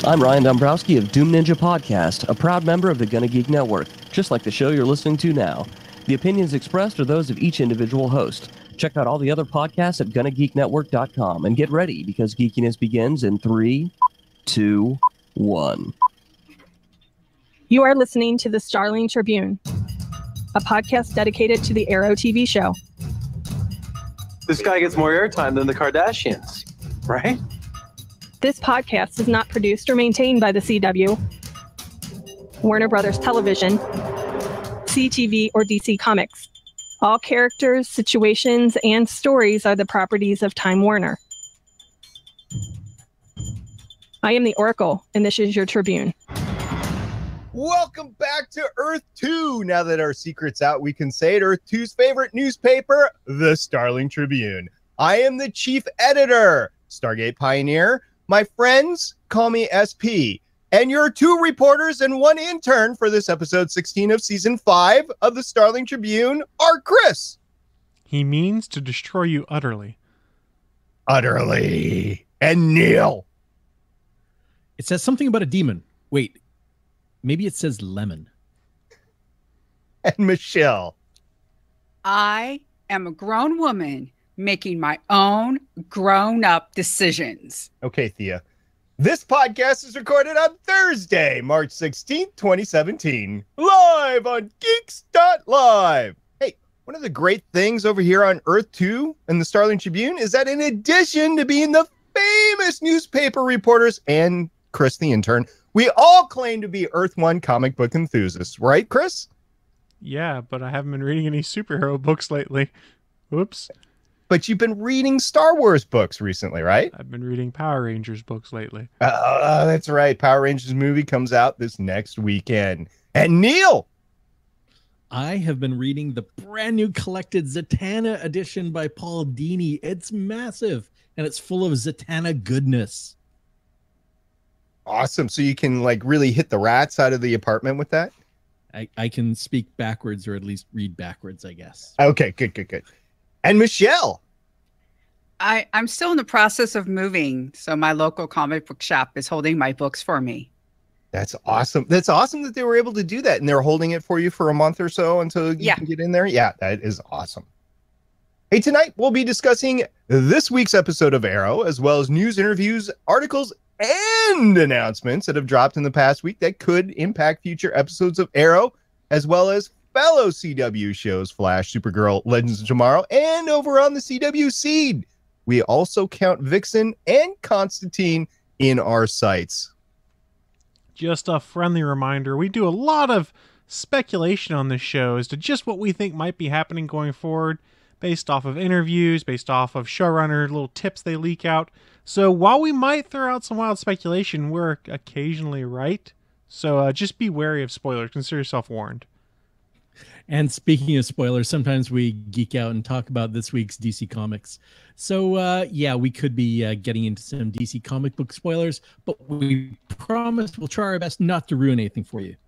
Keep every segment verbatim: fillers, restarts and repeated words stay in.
I'm Ryan Dombrowski of Doom Ninja Podcast, a proud member of the Gonna Geek Network, just like the show you're listening to now. The opinions expressed are those of each individual host. Check out all the other podcasts at gonna geek network dot com and get ready because geekiness begins in three, two, one. You are listening to the Starling Tribune, a podcast dedicated to the Arrow T V show. This guy gets more airtime than the Kardashians, right? This podcast is not produced or maintained by the C W, Warner Brothers Television, C T V, or D C Comics. All characters, situations, and stories are the properties of Time Warner. I am the Oracle, and this is your Tribune. Welcome back to Earth two. Now that our secret's out, we can say it. Earth two's favorite newspaper, the Starling Tribune. I am the chief editor, Stargate Pioneer. My friends call me S P. And your two reporters and one intern for this episode sixteen of season five of the Starling Tribune are Chris. He means to destroy you utterly. Utterly. And Neil. It says something about a demon. Wait, maybe it says lemon. And Michelle. I am a grown woman making my own grown-up decisions. Okay, Thea. This podcast is recorded on Thursday, March sixteenth, twenty seventeen, live on geeks dot live. Hey, one of the great things over here on Earth two and the Starling Tribune is that in addition to being the famous newspaper reporters and Chris the intern, we all claim to be Earth one comic book enthusiasts, right, Chris? Yeah, but I haven't been reading any superhero books lately. Oops. But you've been reading Star Wars books recently, right? I've been reading Power Rangers books lately. Uh, that's right. Power Rangers movie comes out this next weekend. And Neil! I have been reading the brand new collected Zatanna edition by Paul Dini. It's massive, and it's full of Zatanna goodness. Awesome. So you can like really hit the rats out of the apartment with that? I, I can speak backwards, or at least read backwards, I guess. Okay, good, good, good. And Michelle. I, I'm still in the process of moving, so my local comic book shop is holding my books for me. That's awesome. That's awesome that they were able to do that, and they're holding it for you for a month or so until you yeah. can get in there. Yeah, that is awesome. Hey, tonight we'll be discussing this week's episode of Arrow, as well as news, interviews, articles, and announcements that have dropped in the past week that could impact future episodes of Arrow, as well as fellow C W shows, Flash, Supergirl, Legends of Tomorrow, and over on the C W Seed. We also count Vixen and Constantine in our sights. Just a friendly reminder, we do a lot of speculation on this show as to just what we think might be happening going forward, based off of interviews, based off of showrunner little tips they leak out. So while we might throw out some wild speculation, we're occasionally right. So uh, just be wary of spoilers. Consider yourself warned. And speaking of spoilers, sometimes we geek out and talk about this week's D C Comics. So, uh, yeah, we could be uh, getting into some D C comic book spoilers, but we promise we'll try our best not to ruin anything for you.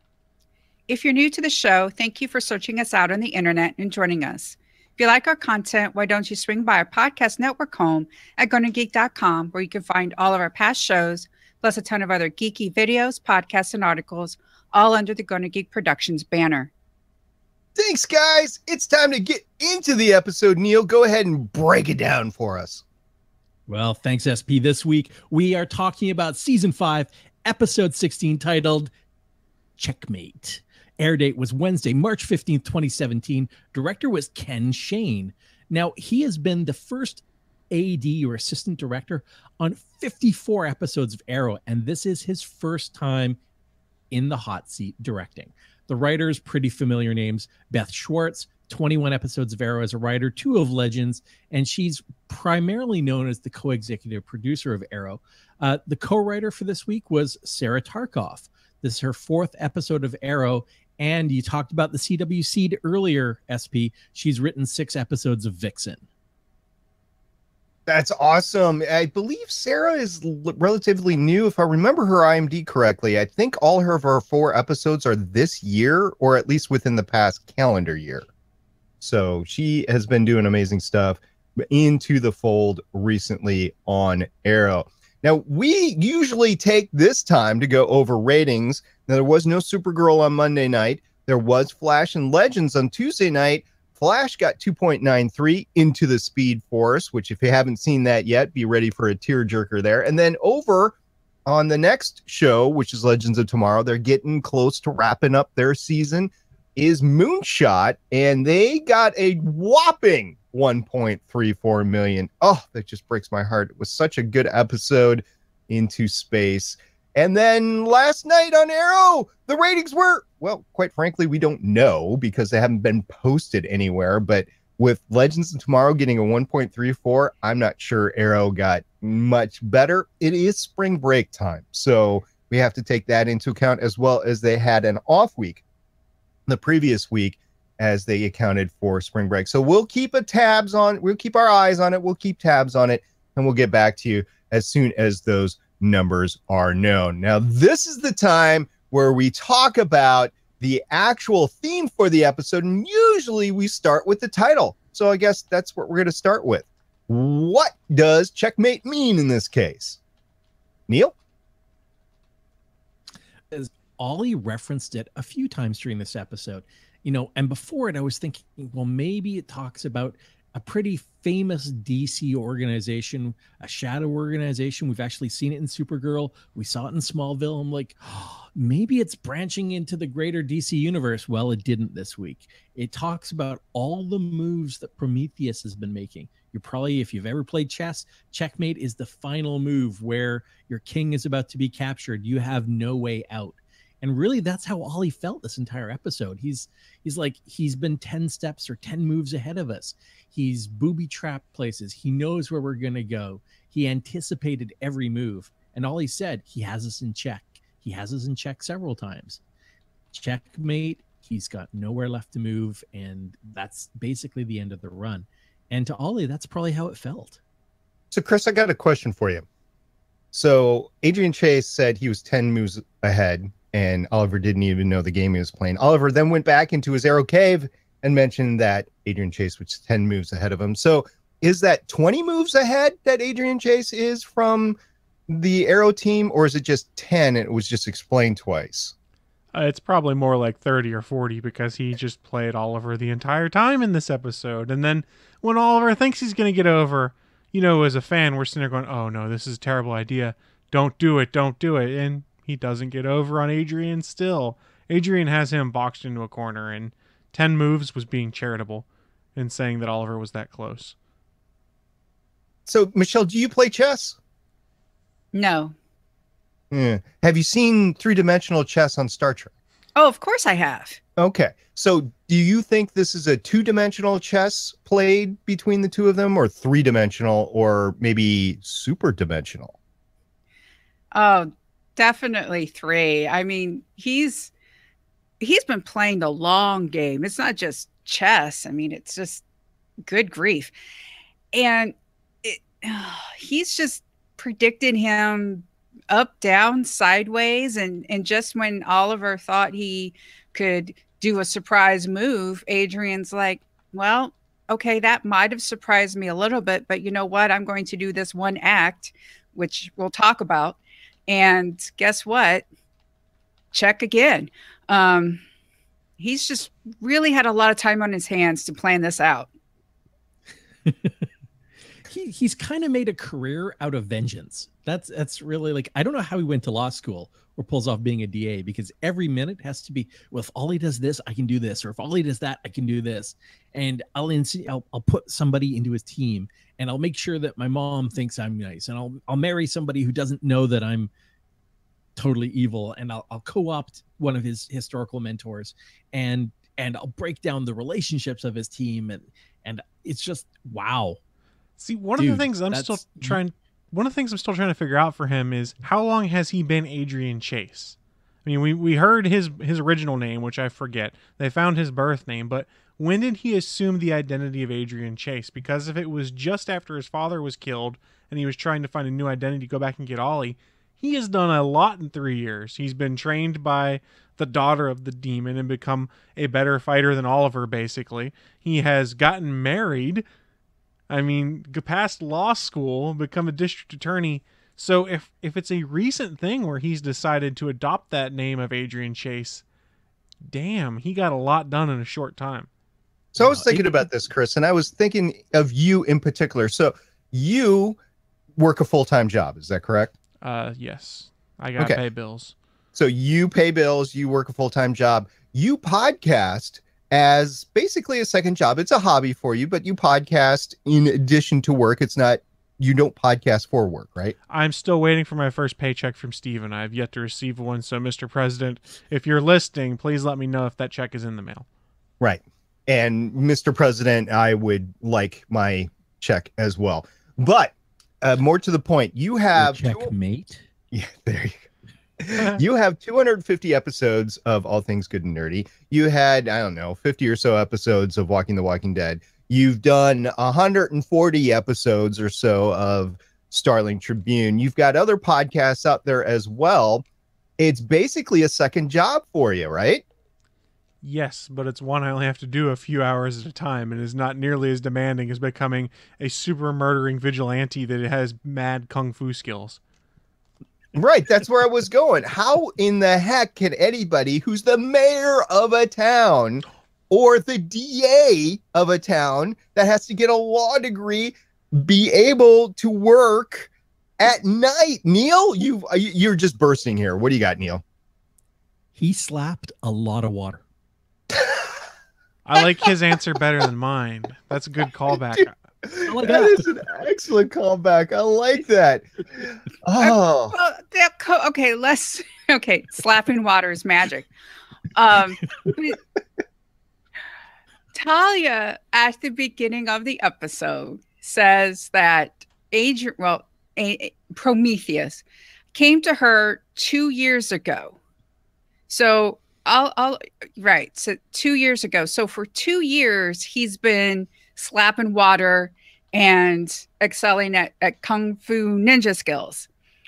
If you're new to the show, thank you for searching us out on the internet and joining us. If you like our content, why don't you swing by our podcast network home at gonna geek dot com, where you can find all of our past shows, plus a ton of other geeky videos, podcasts, and articles, all under the Gonna Geek Productions banner. Thanks, guys. It's time to get into the episode. Neil, go ahead and break it down for us. Well, thanks, S P. This week, we are talking about Season five, Episode sixteen, titled Checkmate. Air date was Wednesday, March fifteenth, twenty seventeen. Director was Ken Shane. Now, he has been the first A D or assistant director on fifty-four episodes of Arrow, and this is his first time in the hot seat directing. The writers, pretty familiar names: Beth Schwartz, twenty-one episodes of Arrow as a writer, two of Legends, and she's primarily known as the co-executive producer of Arrow. Uh, the co-writer for this week was Sarah Tarkoff. This is her fourth episode of Arrow, and you talked about the C W Seed earlier, S P. She's written six episodes of Vixen. That's awesome. I believe Sarah is l- relatively new. If I remember her I M D correctly, I think all her of her four episodes are this year, or at least within the past calendar year. So she has been doing amazing stuff into the fold recently on Arrow. Now, we usually take this time to go over ratings. Now, there was no Supergirl on Monday night. There was Flash and Legends on Tuesday night. Flash got two point nine three into the Speed Force, which if you haven't seen that yet, be ready for a tearjerker there. And then over on the next show, which is Legends of Tomorrow, they're getting close to wrapping up their season, is Moonshot, and they got a whopping one point three four million. Oh, that just breaks my heart. It was such a good episode into space. And then last night on Arrow, the ratings were, well, quite frankly, we don't know because they haven't been posted anywhere. But with Legends of Tomorrow getting a one point three four, I'm not sure Arrow got much better. It is spring break time, so we have to take that into account, as well as they had an off week the previous week as they accounted for spring break. So we'll keep a tabs on, we'll keep our eyes on it, we'll keep tabs on it, and we'll get back to you as soon as those numbers are known. Now, this is the time where we talk about the actual theme for the episode, and usually we start with the title. So I guess that's what we're going to start with. What does checkmate mean in this case? Neil? As Ollie referenced it a few times during this episode, you know, and before it, I was thinking, well, maybe it talks about a pretty famous D C organization, a shadow organization. We've actually seen it in Supergirl. We saw it in Smallville. I'm like, oh, maybe it's branching into the greater D C universe. Well, it didn't this week. It talks about all the moves that Prometheus has been making. You're probably, if you've ever played chess, checkmate is the final move where your king is about to be captured. You have no way out. And really, that's how Ollie felt this entire episode. He's he's like, he's been ten steps or ten moves ahead of us. He's booby-trapped places. He knows where we're going to go. He anticipated every move. And Ollie said, he has us in check. He has us in check several times. Checkmate, he's got nowhere left to move. And that's basically the end of the run. And to Ollie, that's probably how it felt. So, Chris, I got a question for you. So, Adrian Chase said he was ten moves ahead, and Oliver didn't even know the game he was playing. Oliver then went back into his Arrow cave and mentioned that Adrian Chase was ten moves ahead of him. So is that twenty moves ahead that Adrian Chase is from the Arrow team, or is it just ten and it was just explained twice? Uh, it's probably more like thirty or forty because he just played Oliver the entire time in this episode. And then when Oliver thinks he's going to get over, you know, as a fan, we're sitting there going, oh no, this is a terrible idea. Don't do it. Don't do it. And he doesn't get over on Adrian still. Adrian has him boxed into a corner, and ten moves was being charitable and saying that Oliver was that close. So, Michelle, do you play chess? No. Yeah. Have you seen three-dimensional chess on Star Trek? Oh, of course I have. Okay. So do you think this is a two-dimensional chess played between the two of them, or three-dimensional, or maybe super-dimensional? Oh, definitely three. I mean, he's he's been playing the long game. It's not just chess. I mean, it's just good grief. And it, oh, he's just predicted him up, down, sideways. And, and just when Oliver thought he could do a surprise move, Adrian's like, well, okay, that might have surprised me a little bit, but you know what? I'm going to do this one act, which we'll talk about. And guess what? Check again. Um, he's just really had a lot of time on his hands to plan this out. he he's kind of made a career out of vengeance. That's that's really like, I don't know how he went to law school or pulls off being a D A, because every minute has to be, well, if Ollie does this, I can do this, or if Ollie does that, I can do this. And I'll ins- I'll, I'll put somebody into his team, and I'll make sure that my mom thinks I'm nice, and I'll I'll marry somebody who doesn't know that I'm totally evil, and I'll I'll co-opt one of his historical mentors, and and I'll break down the relationships of his team, and and it's just wow. See, one Dude, of the things I'm still trying one of the things I'm still trying to figure out for him is, how long has he been Adrian Chase? I mean, we we heard his his original name, which I forget. They found his birth name, but when did he assume the identity of Adrian Chase? Because if it was just after his father was killed and he was trying to find a new identity, go back and get Ollie, he has done a lot in three years. He's been trained by the daughter of the demon and become a better fighter than Oliver, basically. He has gotten married. I mean, passed law school, become a district attorney. So if if it's a recent thing where he's decided to adopt that name of Adrian Chase, damn, he got a lot done in a short time. So I was thinking about this, Chris, and I was thinking of you in particular. So you work a full-time job, is that correct? Uh, yes. I got to Okay. pay bills. So you pay bills, you work a full-time job, you podcast as basically a second job. It's a hobby for you, but you podcast in addition to work. It's not, you don't podcast for work, right? I'm still waiting for my first paycheck from Steven. I have yet to receive one. So, Mister President, if you're listening, please let me know if that check is in the mail. Right. And Mister President, I would like my check as well. But uh, more to the point, you have Checkmate. Yeah, there you go. You have two hundred fifty episodes of All Things Good and Nerdy. You had, I don't know, fifty or so episodes of Walking the Walking Dead. You've done one hundred forty episodes or so of Starling Tribune. You've got other podcasts out there as well. It's basically a second job for you, right? Yes, but it's one I only have to do a few hours at a time and is not nearly as demanding as becoming a super murdering vigilante that has mad kung fu skills. Right, that's where I was going. How in the heck can anybody who's the mayor of a town or the D A of a town that has to get a law degree be able to work at night? Neil, you you're just bursting here. What do you got, Neil? He slapped a lot of water. I like his answer better than mine. That's a good callback. Dude, that is an excellent callback. I like that. Oh, Well, that co- okay, let's okay. Slapping water is magic. Um, Talia at the beginning of the episode says that Adrian, well, a, a- Prometheus came to her two years ago. So I'll, I'll, right. So two years ago. So for two years, he's been slapping water and excelling at, at Kung Fu ninja skills.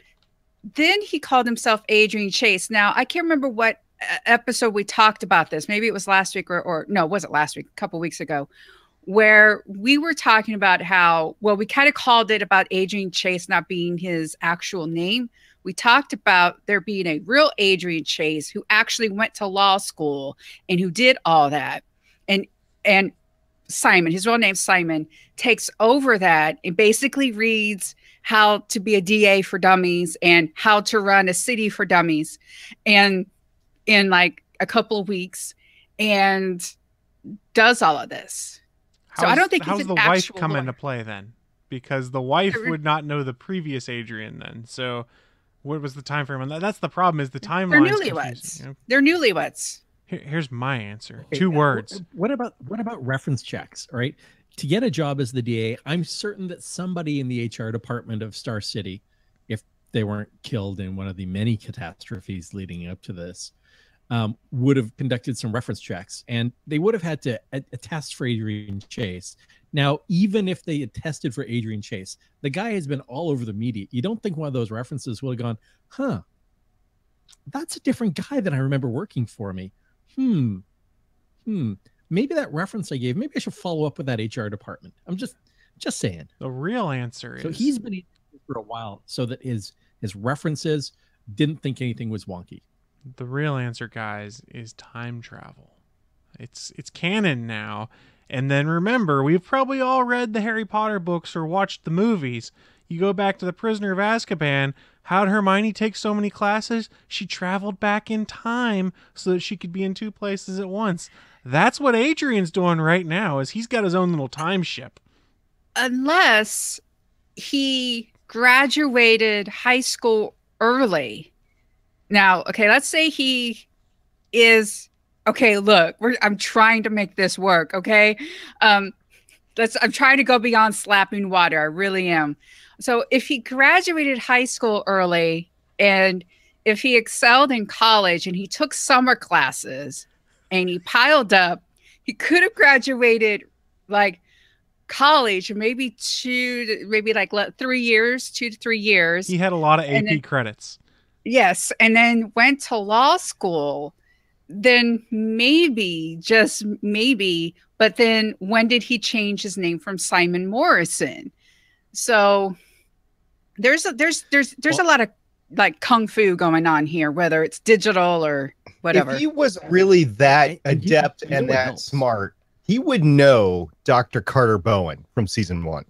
Then he called himself Adrian Chase. Now, I can't remember what uh, episode we talked about this. Maybe it was last week or, or no, it wasn't last week, a couple weeks ago, where we were talking about how, well, we kind of called it about Adrian Chase not being his actual name. We talked about there being a real Adrian Chase who actually went to law school and who did all that. And, and Simon, his real name's Simon, takes over that and basically reads how to be a D A for dummies and how to run a city for dummies. And in like a couple of weeks and does all of this. So I don't think how's he's the an wife actual come lawyer. into play then? Because the wife would not know the previous Adrian then. So what was the time frame on that? That's the problem is the They're timeline. newlyweds. You know? They're newlyweds. Here, here's my answer. Okay, Two uh, words. What about what about reference checks? All right. To get a job as the D A, I'm certain that somebody in the H R department of Star City, if they weren't killed in one of the many catastrophes leading up to this, um, would have conducted some reference checks, and they would have had to a- attest for Adrian Chase. Now, even if they attested for Adrian Chase, the guy has been all over the media. You don't think one of those references would have gone, huh, that's a different guy than I remember working for me. Hmm. Hmm. Maybe that reference I gave, maybe I should follow up with that H R department. I'm just just saying. The real answer So is he's been in for a while so that his his references didn't think anything was wonky. the real answer, guys, is time travel. It's it's canon now. And then remember, we've probably all read the Harry Potter books or watched the movies. You go back to the Prisoner of Azkaban. How'd Hermione take so many classes? She traveled back in time so that she could be in two places at once. That's what Adrian's doing right now, is he's got his own little time ship. Unless he graduated high school early. Now, okay, let's say he is okay. Look, we're, I'm trying to make this work. Okay, um, let's. I'm trying to go beyond slapping water. I really am. So, if he graduated high school early, and if he excelled in college, and he took summer classes, and he piled up, he could have graduated like college, or maybe two, maybe like let, three years, two to three years. He had a lot of A P And then- credits. Yes, and then went to law school. Then maybe, just maybe, but then when did he change his name from Simon Morrison? So There's a there's there's there's well, a lot of like kung fu going on here, whether it's digital or whatever. If he was really that adept and, and that helps. smart, he would know Doctor Carter Bowen from season one.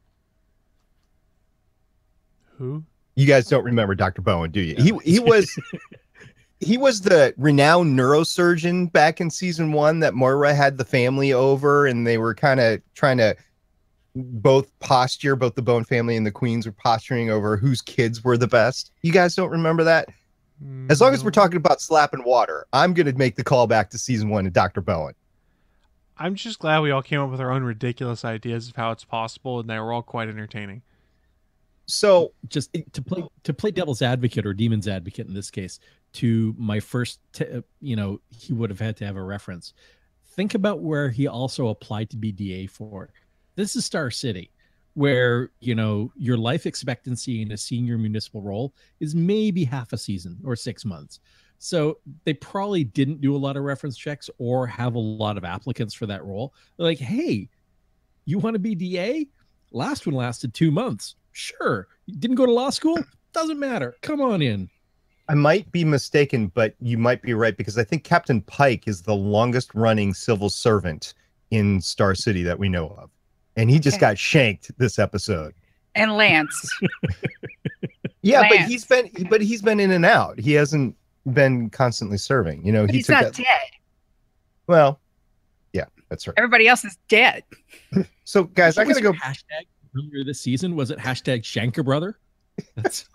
Who? You guys don't remember Doctor Bowen, do you? No. He he was he was the renowned neurosurgeon back in season one that Moira had the family over, and they were kind of trying to both posture, both the Bowen family and the Queens were posturing over whose kids were the best. You guys don't remember that? Mm, as long as we're talking about slapping water, I'm going to make the call back to season one to Doctor Bowen. I'm just glad we all came up with our own ridiculous ideas of how it's possible, and they were all quite entertaining. So just to play to play devil's advocate or demon's advocate in this case, to my first, t- you know, he would have had to have a reference. Think about where he also applied to be D A for. This is Star City, where, you know, your life expectancy in a senior municipal role is maybe half a season or six months. So they probably didn't do a lot of reference checks or have a lot of applicants for that role. They're like, hey, you want to be D A? Last one lasted two months. Sure. You didn't go to law school? Doesn't matter. Come on in. I might be mistaken, but you might be right, because I think Captain Pike is the longest running civil servant in Star City that we know of. And he just okay. got shanked this episode. And Lance. yeah, Lance. but he's been but he's been in and out. He hasn't been constantly serving. You know, but he he's took not that... dead. Well, yeah, that's right. Everybody else is dead. So, guys, I gotta go. Hashtag earlier this season, was it hashtag Shanker Brother? That's.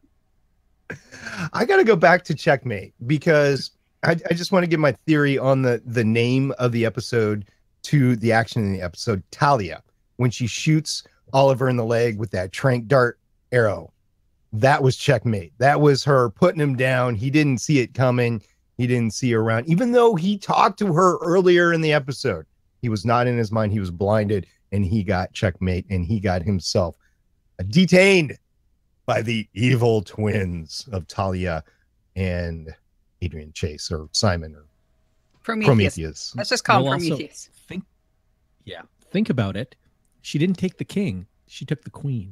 I gotta go back to Checkmate, because I, I just want to give my theory on the the name of the episode to the action in the episode. Talia, when she shoots Oliver in the leg with that trank dart arrow, that was Checkmate. That was her putting him down. He didn't see it coming. He didn't see her around, even though he talked to her earlier in the episode. He was not in his mind. He was blinded, and he got Checkmate, and he got himself detained by the evil twins of Talia and Adrian Chase, or Simon, or Prometheus. Prometheus. Let's just call we'll him Prometheus. Think, yeah, think about it. She didn't take the king. She took the queen.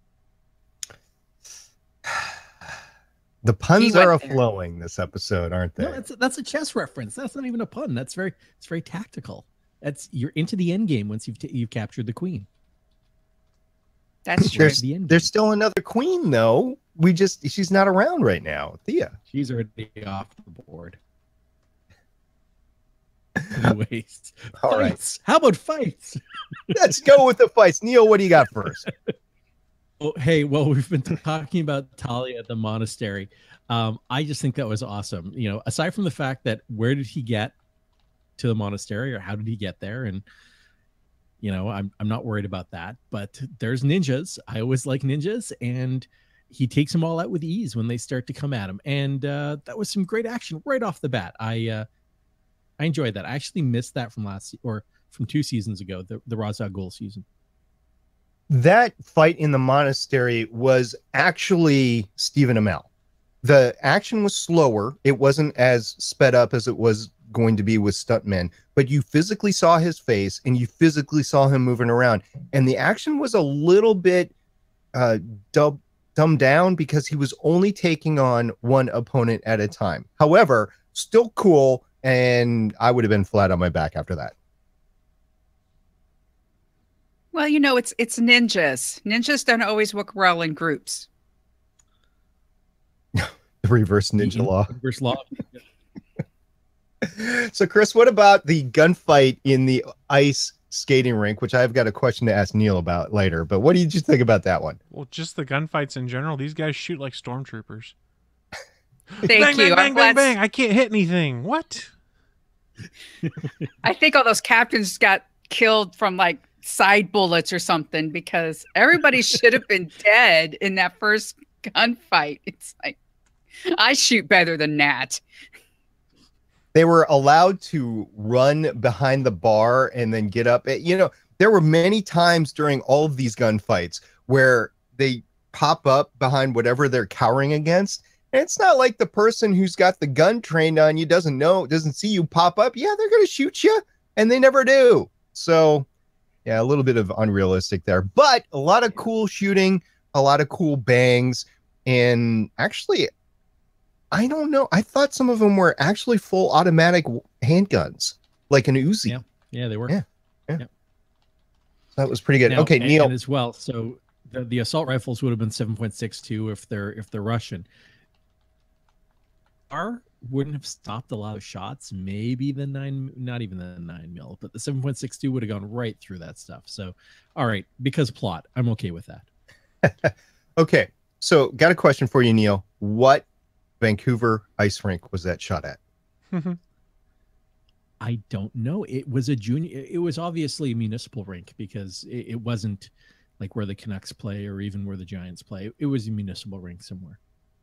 The puns are flowing this episode, aren't they? No, that's a, that's a chess reference. That's not even a pun. That's very it's very tactical. That's you're into the end game once you've t- you've captured the queen. That's true. There's, the there's still another queen, though. We just she's not around right now. Thea. She's already off the board. Anyways, All fights. right. How about fights? Let's go with the fights. Neil, what do you got first? Oh, hey, well, we've been talking about Talia at the monastery. Um, I just think that was awesome. You know, aside from the fact that where did he get to the monastery, or how did he get there? And you know, I'm I'm not worried about that. But there's ninjas. I always like ninjas, and he takes them all out with ease when they start to come at him. And uh, that was some great action right off the bat. I uh, I enjoyed that. I actually missed that from last or from two seasons ago, the the Ra's al Ghul season. That fight in the monastery was actually Stephen Amell. The action was slower. It wasn't as sped up as it was going to be with stuntmen, but you physically saw his face and you physically saw him moving around. And the action was a little bit uh, dub- dumbed down because he was only taking on one opponent at a time. However, still cool. And I would have been flat on my back after that. Well, you know, it's it's ninjas. Ninjas don't always work well in groups. The reverse ninja law. Reverse law. So, Chris, what about the gunfight in the ice skating rink, which I've got a question to ask Neil about later. But what did you think about that one? Well, just the gunfights in general. These guys shoot like stormtroopers. Thank bang, you. Bang, bang, bang, bang. I can't hit anything. What? I think all those captains got killed from like side bullets or something, because everybody should have been dead in that first gunfight. It's like, I shoot better than that. They were allowed to run behind the bar and then get up. You know, there were many times during all of these gunfights where they pop up behind whatever they're cowering against. And it's not like the person who's got the gun trained on you doesn't know, doesn't see you pop up. Yeah, they're going to shoot you, and they never do. So, yeah, a little bit of unrealistic there, but a lot of cool shooting. a lot of cool bangs. And actually, I don't know. I thought some of them were actually full automatic handguns, like an Uzi. Yeah, yeah, they were. Yeah, yeah. Yep. That was pretty good. Now, okay, and, Neil. and as well. So the, the assault rifles would have been seven point six two if they're if they're Russian. R wouldn't have stopped a lot of shots. Maybe the nine, not even the nine mil, but the seven point six two would have gone right through that stuff. So, all right, because plot, I'm okay with that. Okay, so got a question for you, Neil. What Vancouver ice rink was that shot at? I don't know. It was a junior. It was obviously a municipal rink because it, it wasn't like where the Canucks play or even where the Giants play. It was a municipal rink somewhere.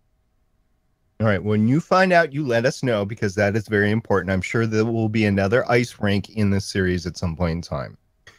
All right. When you find out, you let us know because that is very important. I'm sure there will be another ice rink in this series at some point in time.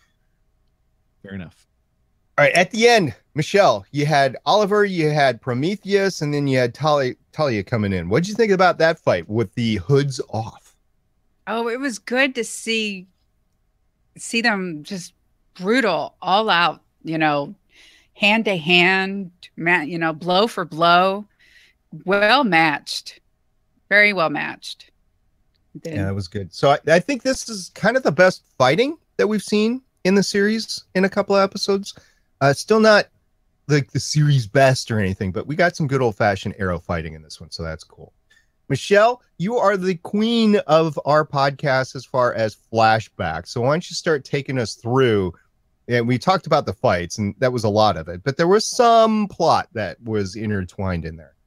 Fair enough. All right. At the end, Michelle, you had Oliver, you had Prometheus, and then you had Talia, Talia coming in. What did you think about that fight with the hoods off? Oh, it was good to see see them just brutal, all out, you know, hand to hand, man, you know, blow for blow. Well matched, very well matched. Then, yeah, that was good. So I, I think this is kind of the best fighting that we've seen in the series in a couple of episodes. Uh, still not like the series best or anything, but we got some good old fashioned arrow fighting in this one, so that's cool. Michelle, you are the queen of our podcast as far as flashbacks. So why don't you start taking us through? And we talked about the fights, and that was a lot of it, but there was some plot that was intertwined in there.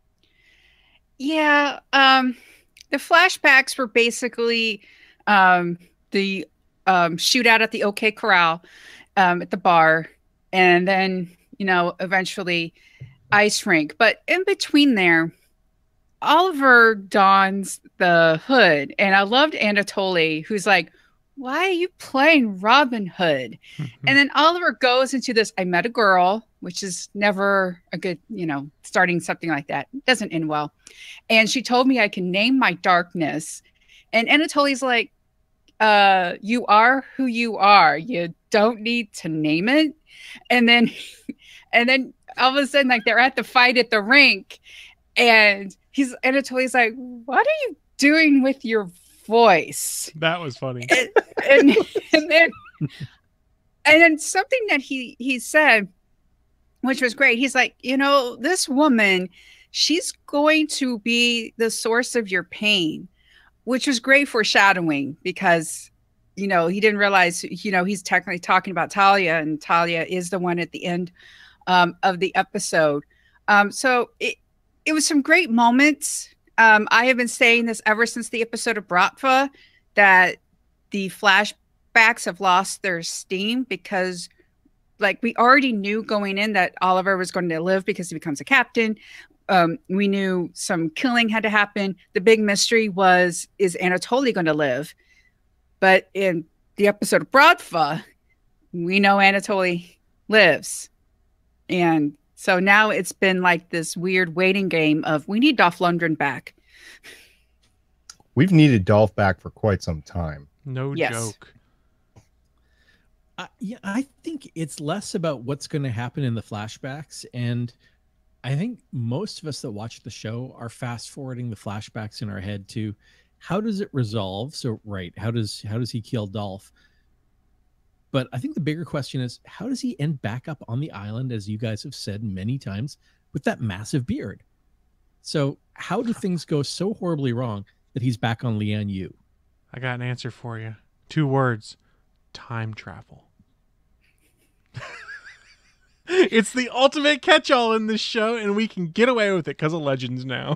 Yeah, um, the flashbacks were basically um, the um, shootout at the OK Corral um, at the bar, and then, you know, eventually ice rink. But in between there, Oliver dons the hood, and I loved Anatoly, who's like, why are you playing Robin Hood? And then Oliver goes into this, I met a girl, which is never a good, you know, starting something like that. It doesn't end well. And she told me I can name my darkness. And Anatoly's like, uh, you are who you are. You don't need to name it. And then, and then all of a sudden, like, they're at the fight at the rink, and he's, Anatoly's like, what are you doing with your voice? That was funny. And, and, and then and then something that he he said, which was great, he's like, you know, this woman, she's going to be the source of your pain, which was great foreshadowing because, you know, he didn't realize, you know, he's technically talking about Talia, and Talia is the one at the end um, of the episode. Um, so it, it was some great moments. Um, I have been saying this ever since the episode of Bratva, that the flashbacks have lost their steam because, like, we already knew going in that Oliver was going to live because he becomes a captain. Um, we knew some killing had to happen. The big mystery was, is Anatoly going to live? But in the episode of Bratva, we know Anatoly lives. And so now it's been like this weird waiting game of, we need Dolph Lundgren back. We've needed Dolph back for quite some time. No Yes. joke. Uh, yeah, I think it's less about what's going to happen in the flashbacks, and I think most of us that watch the show are fast forwarding the flashbacks in our head to how does it resolve? So, right, how does how does he kill Dolph? But I think the bigger question is, how does he end back up on the island, as you guys have said many times, with that massive beard? So how do things go so horribly wrong that he's back on Lian Yu? I got an answer for you. Two words. Time travel. It's the ultimate catch-all in this show, and we can get away with it because of Legends now.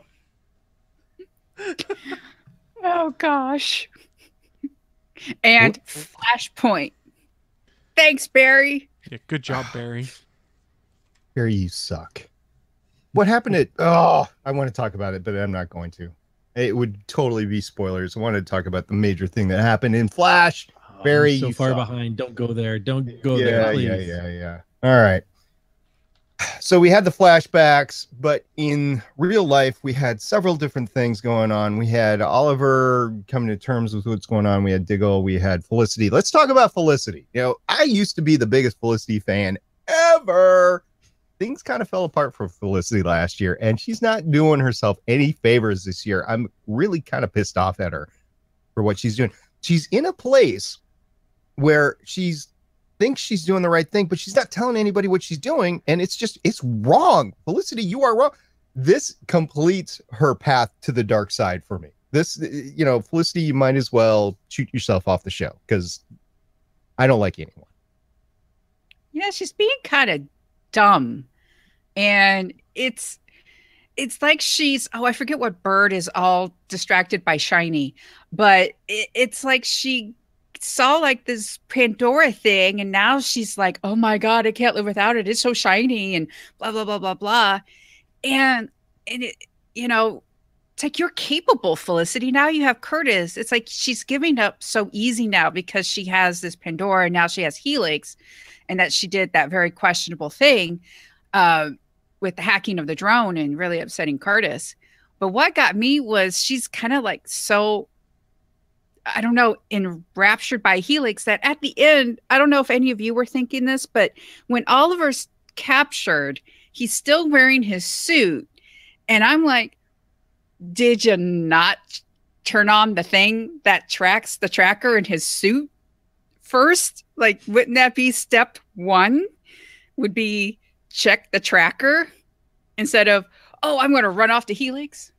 Oh, gosh. And Flashpoint. Thanks, Barry. Yeah, good job, Barry. Barry, you suck. What happened to... Oh, I want to talk about it, but I'm not going to. It would totally be spoilers. I wanted to talk about the major thing that happened in Flash. Oh, Barry, I'm so you far suck. behind. Don't go there. Don't go yeah, there, please. Yeah, yeah, yeah. All right. So we had the flashbacks, but in real life, we had several different things going on. We had Oliver coming to terms with what's going on. We had Diggle. We had Felicity. Let's talk about Felicity. You know, I used to be the biggest Felicity fan ever. things kind of fell apart for Felicity last year, and she's not doing herself any favors this year. I'm really kind of pissed off at her for what she's doing. She's in a place where she's thinks she's doing the right thing, but she's not telling anybody what she's doing, and it's just it's wrong. Felicity, you are wrong. This completes her path to the dark side for me. This, you know, Felicity, you might as well shoot yourself off the show, because I don't like you anymore. Yeah, she's being kind of dumb, and it's it's like she's oh I forget what bird is all distracted by shiny, but it, it's like she saw like this Pandora thing, and now she's like, oh my god, I can't live without it, it's so shiny, and blah blah blah blah blah. And and it, you know, it's like, you're capable, Felicity. Now you have Curtis. It's like she's giving up so easy now because she has this Pandora, and now she has Helix, and that she did that very questionable thing uh, with the hacking of the drone and really upsetting Curtis. But what got me was she's kind of like so, I don't know, enraptured by Helix that at the end, I don't know if any of you were thinking this, but when Oliver's captured, he's still wearing his suit. And I'm like, did you not turn on the thing that tracks the tracker in his suit first? Like, wouldn't that be step one? Would be check the tracker instead of, oh, I'm going to run off to Helix?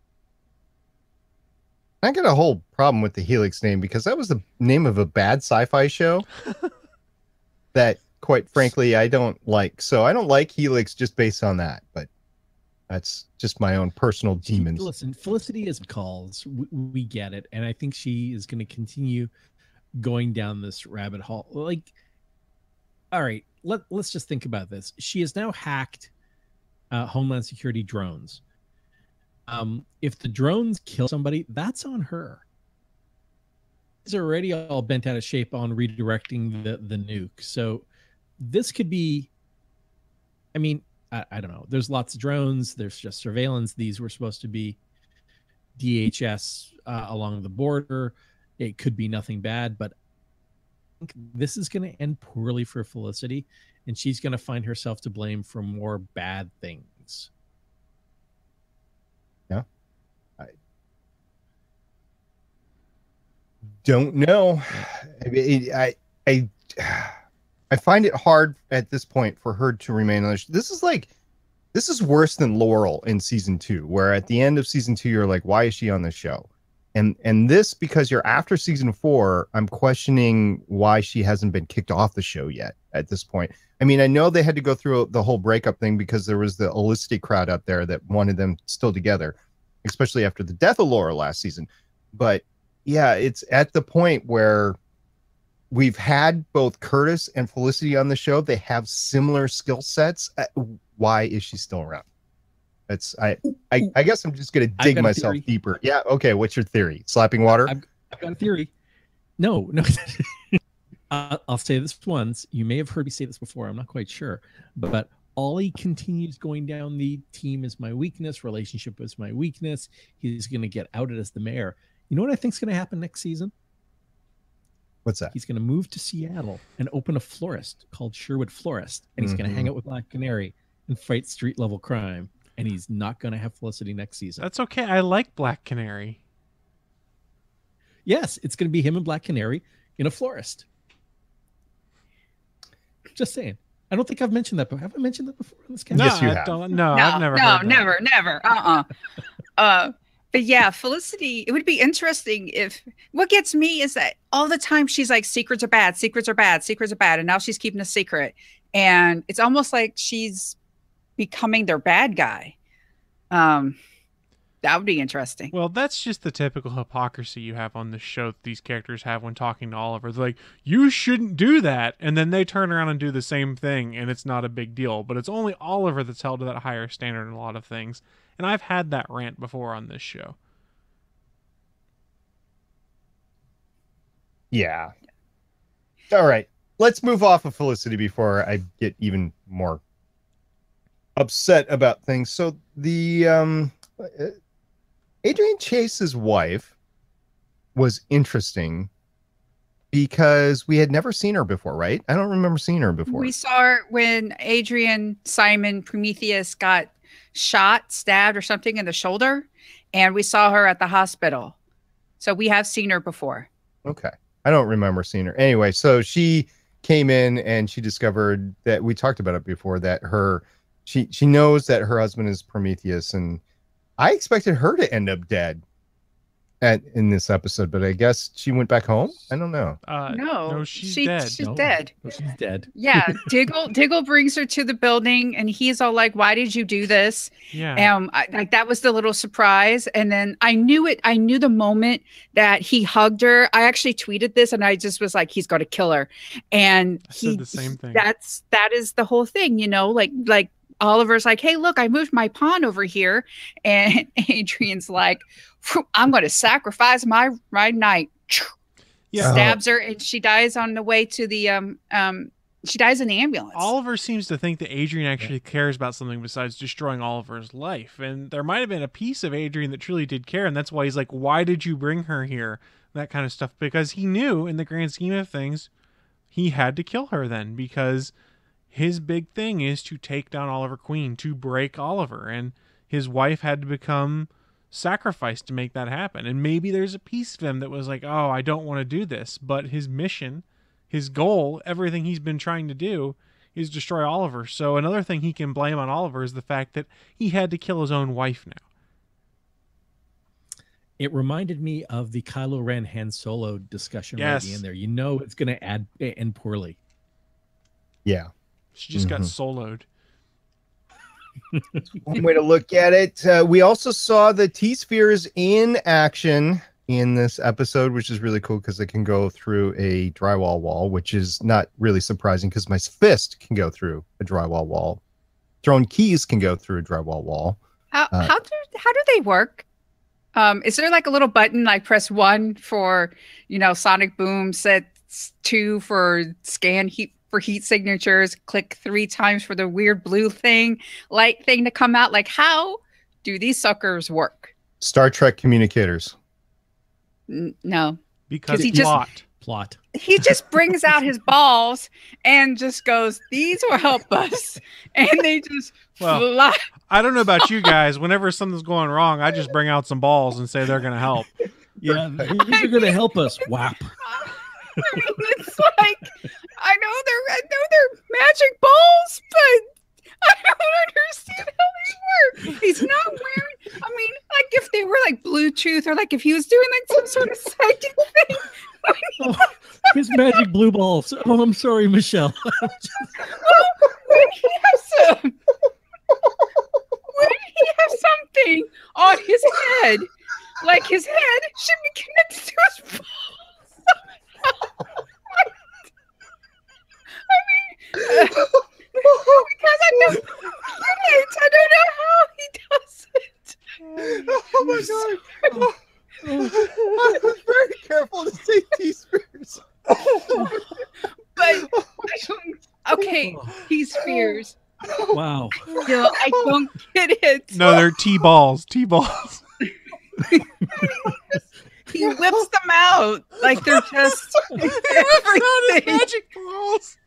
I got a whole problem with the Helix name, because that was the name of a bad sci-fi show that, quite frankly, I don't like. So I don't like Helix just based on that, but that's just my own personal demons. Listen, Felicity is calls. We, we get it. And I think she is going to continue going down this rabbit hole. Like, all right, let, let's just think about this. She has now hacked uh, Homeland Security drones. Um, if the drones kill somebody, that's on her. She's already all bent out of shape on redirecting the, the nuke. So this could be, I mean, I, I don't know. There's lots of drones. There's just surveillance. These were supposed to be D H S uh, along the border. It could be nothing bad, but I think this is going to end poorly for Felicity, and she's going to find herself to blame for more bad things. Yeah. I don't know. I, I, I, I find it hard at this point for her to remain on the show. This is like, this is worse than Laurel in season two, where at the end of season two, you're like, why is she on the show? And and this, because you're after season four, I'm questioning why she hasn't been kicked off the show yet at this point. I mean, I know they had to go through the whole breakup thing because there was the Olicity crowd out there that wanted them still together, especially after the death of Laura last season. But yeah, it's at the point where we've had both Curtis and Felicity on the show. They have similar skill sets. Why is she still around? It's I, I I guess I'm just gonna dig myself deeper. Yeah, okay. What's your theory? Slapping water? I've, I've got a theory. No, no. uh, I'll say this once. You may have heard me say this before. I'm not quite sure, but Ollie continues going down the team is my weakness, relationship is my weakness. He's gonna get outed as the mayor. You know what I think is gonna happen next season? What's that? He's gonna move to Seattle and open a florist called Sherwood Florist, and he's mm-hmm. gonna hang out with Black Canary and fight street level crime. And he's not going to have Felicity next season. That's okay. I like Black Canary. Yes, it's going to be him and Black Canary in a florist. Just saying. I don't think I've mentioned that, but have I mentioned that before on this cast? No, yes, you I have. Don't, no, no, I've never no, heard that. never, never. Uh-uh. uh, but yeah, Felicity, it would be interesting if, what gets me is that all the time she's like, secrets are bad, secrets are bad, secrets are bad. And now she's keeping a secret. And it's almost like she's becoming their bad guy. Um, that would be interesting. Well, that's just the typical hypocrisy you have on the show that these characters have when talking to Oliver. They're like, you shouldn't do that. And then they turn around and do the same thing, and it's not a big deal. But it's only Oliver that's held to that higher standard in a lot of things. And I've had that rant before on this show. Yeah. All right. Let's move off of Felicity before I get even more upset about things. So the um Adrian Chase's wife was interesting because we had never seen her before, right? I don't remember seeing her before. We saw her when Adrian Simon Prometheus got shot, stabbed, or something in the shoulder, and we saw her at the hospital. So we have seen her before. Okay. I don't remember seeing her. Anyway, so she came in and she discovered that we talked about it before, that her she she knows that her husband is Prometheus, and I expected her to end up dead at in this episode, but I guess she went back home. I don't know. Uh, no, no, she's she, dead. She's No. dead. No, she's dead. Yeah, Diggle Diggle brings her to the building, and he's all like, "Why did you do this?" Yeah. Um, I, like that was the little surprise, and then I knew it. I knew the moment that he hugged her. I actually tweeted this, and I just was like, "He's going to kill her," and I he said the same thing. That's that is the whole thing, you know. Like like Oliver's like, "Hey, look, I moved my pawn over here," and Adrian's like, "I'm going to sacrifice my my knight." Yeah. Stabs her, and she dies on the way to the um um. She dies in the ambulance. Oliver seems to think that Adrian actually cares about something besides destroying Oliver's life. And there might have been a piece of Adrian that truly did care. And that's why he's like, why did you bring her here? That kind of stuff. Because he knew in the grand scheme of things, he had to kill her then. Because his big thing is to take down Oliver Queen, to break Oliver. And his wife had to become sacrificed to make that happen. And maybe there's a piece of him that was like, oh, I don't want to do this. But his mission... his goal, everything he's been trying to do, is destroy Oliver. So another thing he can blame on Oliver is the fact that he had to kill his own wife now. It reminded me of the Kylo Ren Han Solo discussion Yes. right in there. You know it's going to add end poorly. Yeah. She just got Mhm. soloed. One way to look at it. Uh, we also saw the T-spheres in action in this episode, which is really cool because it can go through a drywall wall, which is not really surprising because my fist can go through a drywall wall. Thrown keys can go through a drywall wall. How Uh, how do how do they work? Um, is there like a little button like press one for you know sonic boom, set two for scan heat for heat signatures, click three times for the weird blue thing, light thing to come out? Like how do these suckers work? Star Trek communicators. N- no, Because he he just- plot. Plot. he just brings out his balls and just goes, "These will help us," and they just Well, fly. I don't know about you guys. Whenever something's going wrong, I just bring out some balls and say they're going to help. Yeah, these are going to help us. Whap. I mean, it's like I know they're I know they're magic balls, but I don't understand how they work. He's not wearing. I mean, like if they were like Bluetooth, or like if he was doing like some sort of psychic thing. Oh, his magic blue balls. Oh, I'm sorry, Michelle. Well, would he have some? Would he have something on his head? Like his head should be connected to his balls. I mean, uh, because I don't get it. I don't know how he does it. Oh my god. I was very careful to say T-spheres. But I don't, okay, he's fierce. Wow. Still, I don't get it. No, they're T-balls. T-balls. He whips them out like they're just everything. Magic balls.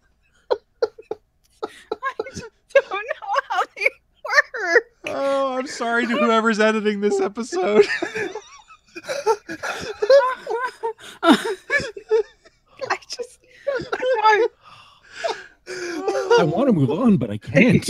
I just don't know how they work. Oh, I'm sorry to whoever's editing this episode. I just, I I want to move on, but I can't.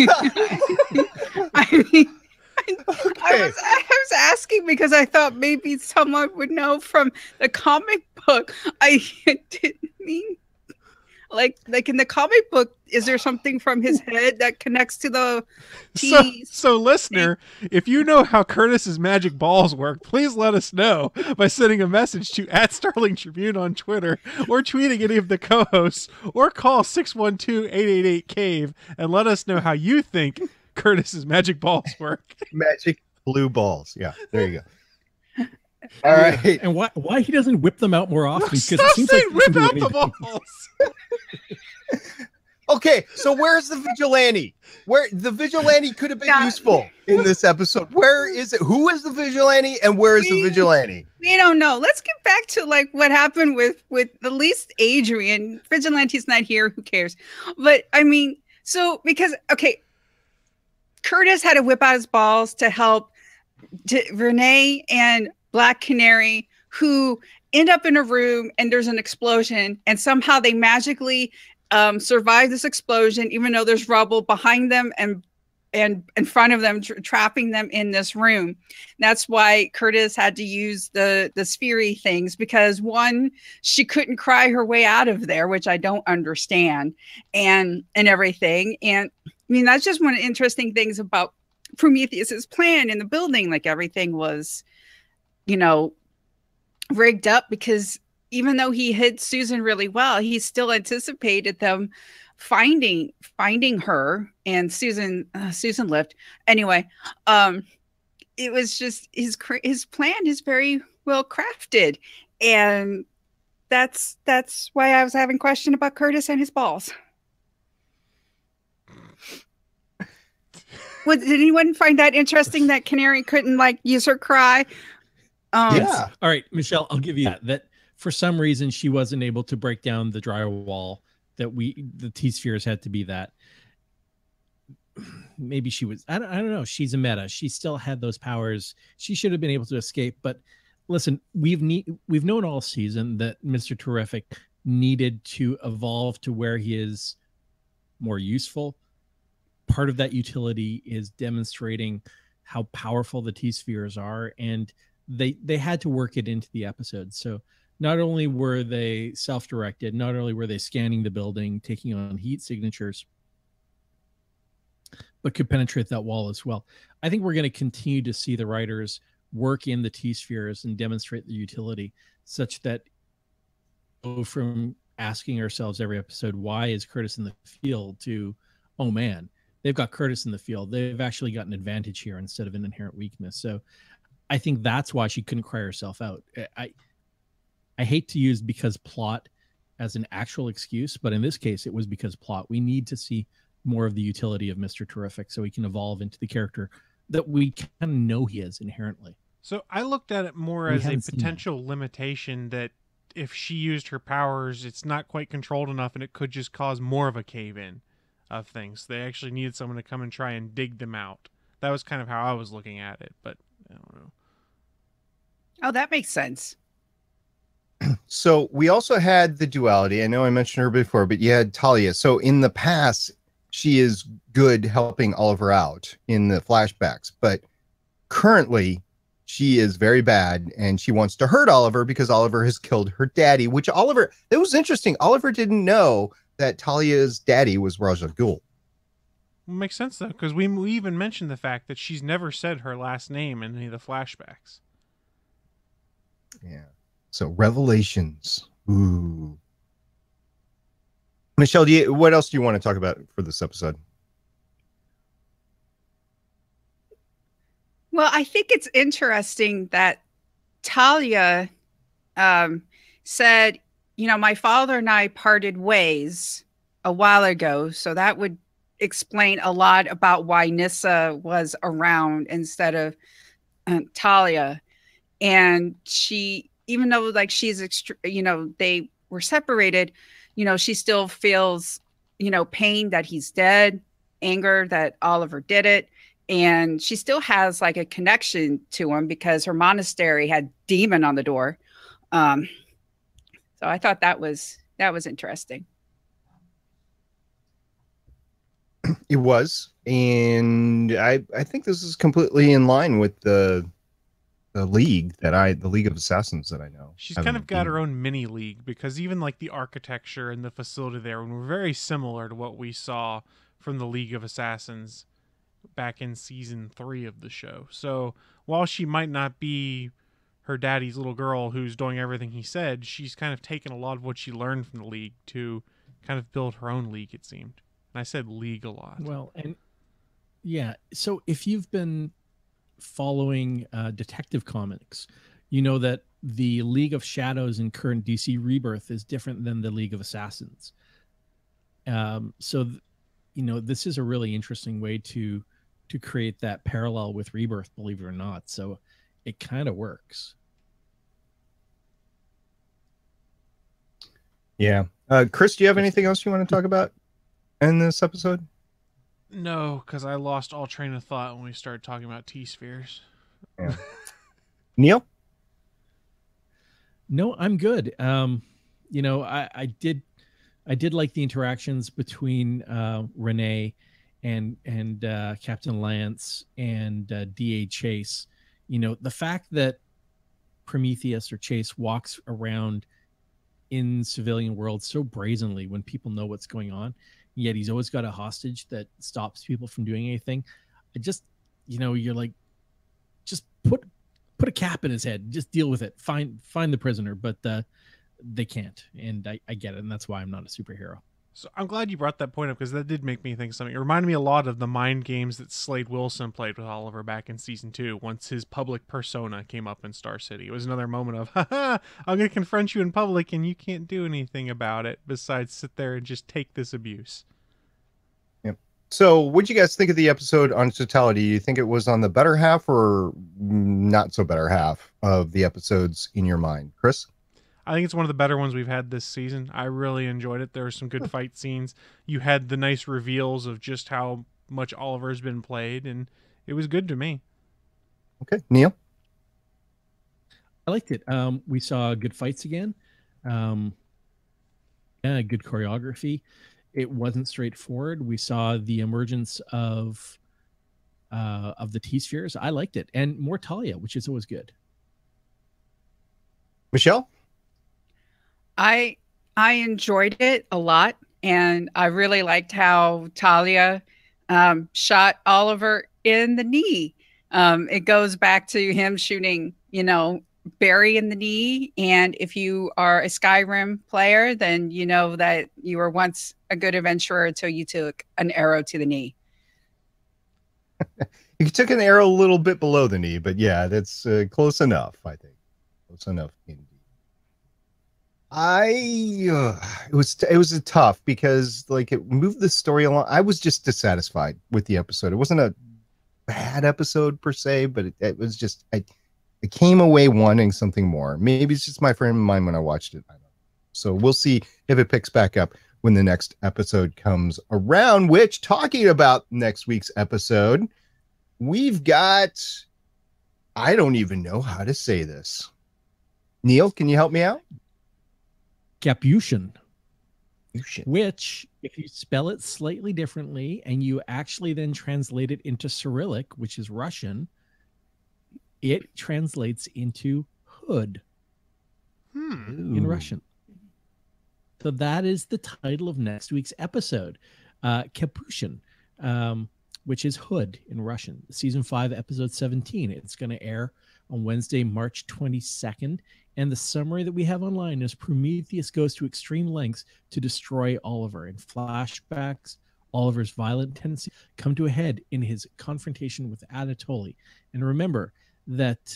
I mean, I, I, was, I was asking because I thought maybe someone would know from the comic book. I didn't mean like like in the comic book. Is there something from his head that connects to the So, T's? so, listener, if you know how Curtis's magic balls work, please let us know by sending a message to at Starling Tribune on Twitter, or tweeting any of the co-hosts, or call six one two, eight eight eight, cave and let us know how you think Curtis's magic balls work. Magic blue balls. Yeah, there you go. All right. And why why he doesn't whip them out more often? Because Stop it seems saying like he whip can do out the anything. balls. Okay, so where's the vigilante? Where the vigilante could have been Yeah. useful in this episode. Where is it? Who is the vigilante and where is the We- vigilante? We don't know. Let's get back to like what happened with with at least Adrian. Vigilante's not here. Who cares? But I mean, so because okay, Curtis had to whip out his balls to help to Renee and Black Canary, who end up in a room and there's an explosion, and somehow they magically um, survive this explosion, even though there's rubble behind them and and in front of them, tra- trapping them in this room. That's why Curtis had to use the the sphery things, because one, she couldn't cry her way out of there, which I don't understand, and and everything. And I mean, that's just one of the interesting things about Prometheus's plan in the building. Like everything was, you know, rigged up, because even though he hid Susan really well, he still anticipated them finding finding her, and Susan uh, Susan lived anyway. Um, it was just his his plan is very well crafted, and that's that's why I was having question about Curtis and his balls. Was, did anyone find that interesting that Canary couldn't like use her cry? Um, Yeah. All right, Michelle, I'll give you that. That for some reason she wasn't able to break down the drywall. That we the T spheres had to be that. Maybe she was. I don't. I don't know. She's a meta. She still had those powers. She should have been able to escape. But listen, we've need we've known all season that Mister Terrific needed to evolve to where he is more useful. Part of that utility is demonstrating how powerful the T spheres are, and they they had to work it into the episode. So not only were they self-directed, not only were they scanning the building, taking on heat signatures, but could penetrate that wall as well. I think we're going to continue to see the writers work in the T spheres and demonstrate the utility, such that go from asking ourselves every episode, why is Curtis in the field, to, oh man, they've got Curtis in the field. They've actually got an advantage here instead of an inherent weakness. So I think that's why she couldn't cry herself out. I, I hate to use because plot as an actual excuse, but in this case, it was because plot. We need to see more of the utility of Mister Terrific so he can evolve into the character that we kind of know he is inherently. So I looked at it more We as a haven't seen that. potential limitation that if she used her powers, it's not quite controlled enough and it could just cause more of a cave-in of things. They actually needed someone to come and try and dig them out. That was kind of how I was looking at it, but I don't know. Oh, that makes sense. So we also had the duality. I know I mentioned her before, but you had Talia. So in the past, she is good helping Oliver out in the flashbacks, but currently she is very bad and she wants to hurt Oliver because Oliver has killed her daddy, which Oliver, it was interesting. Oliver didn't know that Talia's daddy was Ra's al Ghul. Makes sense though, because we, we even mentioned the fact that she's never said her last name in any of the flashbacks. Yeah. So revelations. Ooh. Michelle, do you, what else do you want to talk about for this episode? Well, I think it's interesting that Talia um, said, you know, my father and I parted ways a while ago. So that would explain a lot about why Nyssa was around instead of uh, Talia. And she, even though like she's, extre- you know, they were separated, you know, she still feels, you know, pain that he's dead, anger that Oliver did it. And she still has like a connection to him because her monastery had demon on the door. Um, so I thought that was, that was interesting. It was. And I, I think this is completely in line with the, the league that I, the League of Assassins that I know. She's kind Haven't of got been- her own mini league because even like the architecture and the facility there were very similar to what we saw from the League of Assassins back in season three of the show. So while she might not be her daddy's little girl who's doing everything he said, she's kind of taken a lot of what she learned from the league to kind of build her own league, it seemed. And I said league a lot. Well, and yeah, so if you've been following uh, Detective Comics, you know that the League of Shadows in current D C Rebirth is different than the League of Assassins. Um, so, th- you know, this is a really interesting way to to create that parallel with Rebirth, believe it or not. So it kind of works. Yeah. Uh, Chris, do you have anything else you want to talk about in this episode? No, because I lost all train of thought when we started talking about T-spheres. Yeah. Neil? No, I'm good. Um, you know, I, I did I did like the interactions between uh, Renee and and uh, Captain Lance and uh, D A Chase. You know, the fact that Prometheus or Chase walks around in civilian world so brazenly when people know what's going on, yet he's always got a hostage that stops people from doing anything. I just, you know, you're like, just put put a cap in his head, just deal with it, find find the prisoner, but uh, they can't, and I, I get it, and that's why I'm not a superhero. So I'm glad you brought that point up, because that did make me think of something. It reminded me a lot of the mind games that Slade Wilson played with Oliver back in season two, once his public persona came up in Star City. It was another moment of, haha, I'm going to confront you in public and you can't do anything about it besides sit there and just take this abuse. Yep. So what'd you guys think of the episode on totality? Do you think it was on the better half or not so better half of the episodes in your mind? Chris? I think it's one of the better ones we've had this season. I really enjoyed it. There were some good fight scenes. You had the nice reveals of just how much Oliver's been played, and it was good to me. Okay. Neil? I liked it. Um, we saw good fights again. Um, yeah, good choreography. It wasn't straightforward. We saw the emergence of uh, of the T-spheres. I liked it. And more Talia, which is always good. Michelle? I I enjoyed it a lot, and I really liked how Talia um, shot Oliver in the knee. Um, it goes back to him shooting, you know, Barry in the knee. And if you are a Skyrim player, then you know that you were once a good adventurer until you took an arrow to the knee. You took an arrow a little bit below the knee, but yeah, that's uh, close enough, I think. Close enough, indeed. I uh, it was it was a tough because like it moved the story along. I was just dissatisfied with the episode. It wasn't a bad episode per se, but it, it was just I, I came away wanting something more. Maybe it's just my frame of mind when I watched it. I don't know. So we'll see if it picks back up when the next episode comes around. Which, talking about next week's episode, we've got, I don't even know how to say this. Neil, can you help me out? Capuchin, Capuchin. Which, if you spell it slightly differently and you actually then translate it into Cyrillic, which is Russian, it translates into hood Hmm. in Russian. So that is the title of next week's episode, uh, Capuchin, um, which is hood in Russian. Season five, episode seventeen. It's going to air on Wednesday, March twenty-second. And the summary that we have online is Prometheus goes to extreme lengths to destroy Oliver. In flashbacks, Oliver's violent tendencies come to a head in his confrontation with Anatoly. And remember that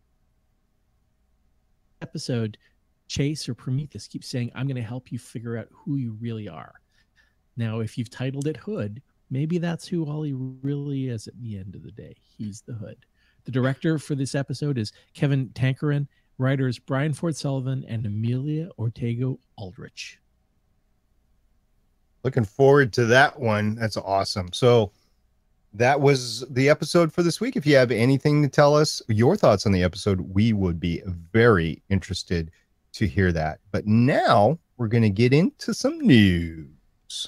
episode, Chase or Prometheus keeps saying, I'm going to help you figure out who you really are. Now, if you've titled it Hood, maybe that's who Ollie really is at the end of the day. He's the Hood. The director for this episode is Kevin Tankerin. Writers Brian Ford Sullivan and Amelia Ortega Aldrich. Looking forward to that one. That's awesome. So that was the episode for this week. If you have anything to tell us, your thoughts on the episode, we would be very interested to hear that. But now we're going to get into some news.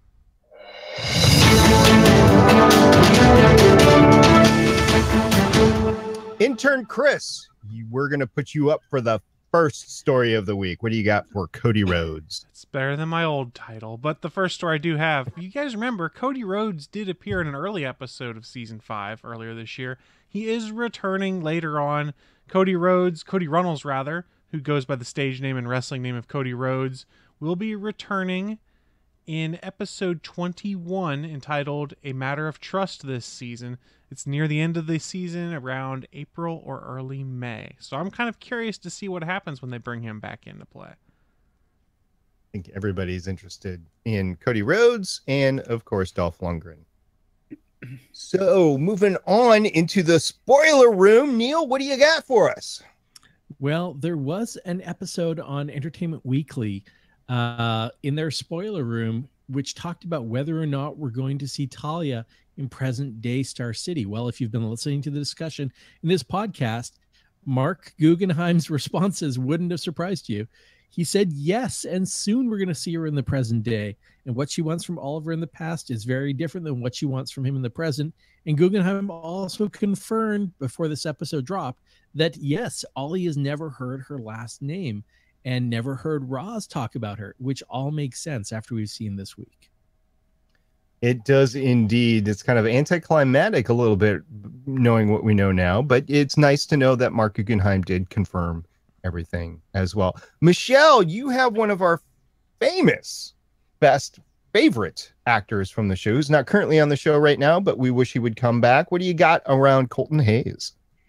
Intern Chris, you, we're going to put you up for the first story of the week. What do you got for Cody Rhodes? It's better than my old title, but the first story I do have, you guys remember, Cody Rhodes did appear in an early episode of season five earlier this year. He is returning later on. Cody Rhodes, Cody Runnels rather, who goes by the stage name and wrestling name of Cody Rhodes, will be returning in episode twenty-one, entitled A Matter of Trust this season. It's near the end of the season, around April or early May. So I'm kind of curious to see what happens when they bring him back into play. think everybody's interested in Cody Rhodes and, of course, Dolph Lundgren. So, moving on into the spoiler room, Neil, what do you got for us? Well, there was an episode on Entertainment Weekly uh, in their spoiler room, which talked about whether or not we're going to see Talia in present day Star City. Well, if you've been listening to the discussion in this podcast, Mark Guggenheim's responses wouldn't have surprised you. He said yes, and soon we're going to see her in the present day. And what she wants from Oliver in the past is very different than what she wants from him in the present. And Guggenheim also confirmed before this episode dropped that, yes, Ollie has never heard her last name and never heard Roz talk about her, which all makes sense after we've seen this week. It does indeed. It's kind of anticlimactic a little bit knowing what we know now, but it's nice to know that Mark Guggenheim did confirm everything as well. Michelle, you have one of our famous, best, favorite actors from the show who's not currently on the show right now, but we wish he would come back. What do you got around Colton Hayes?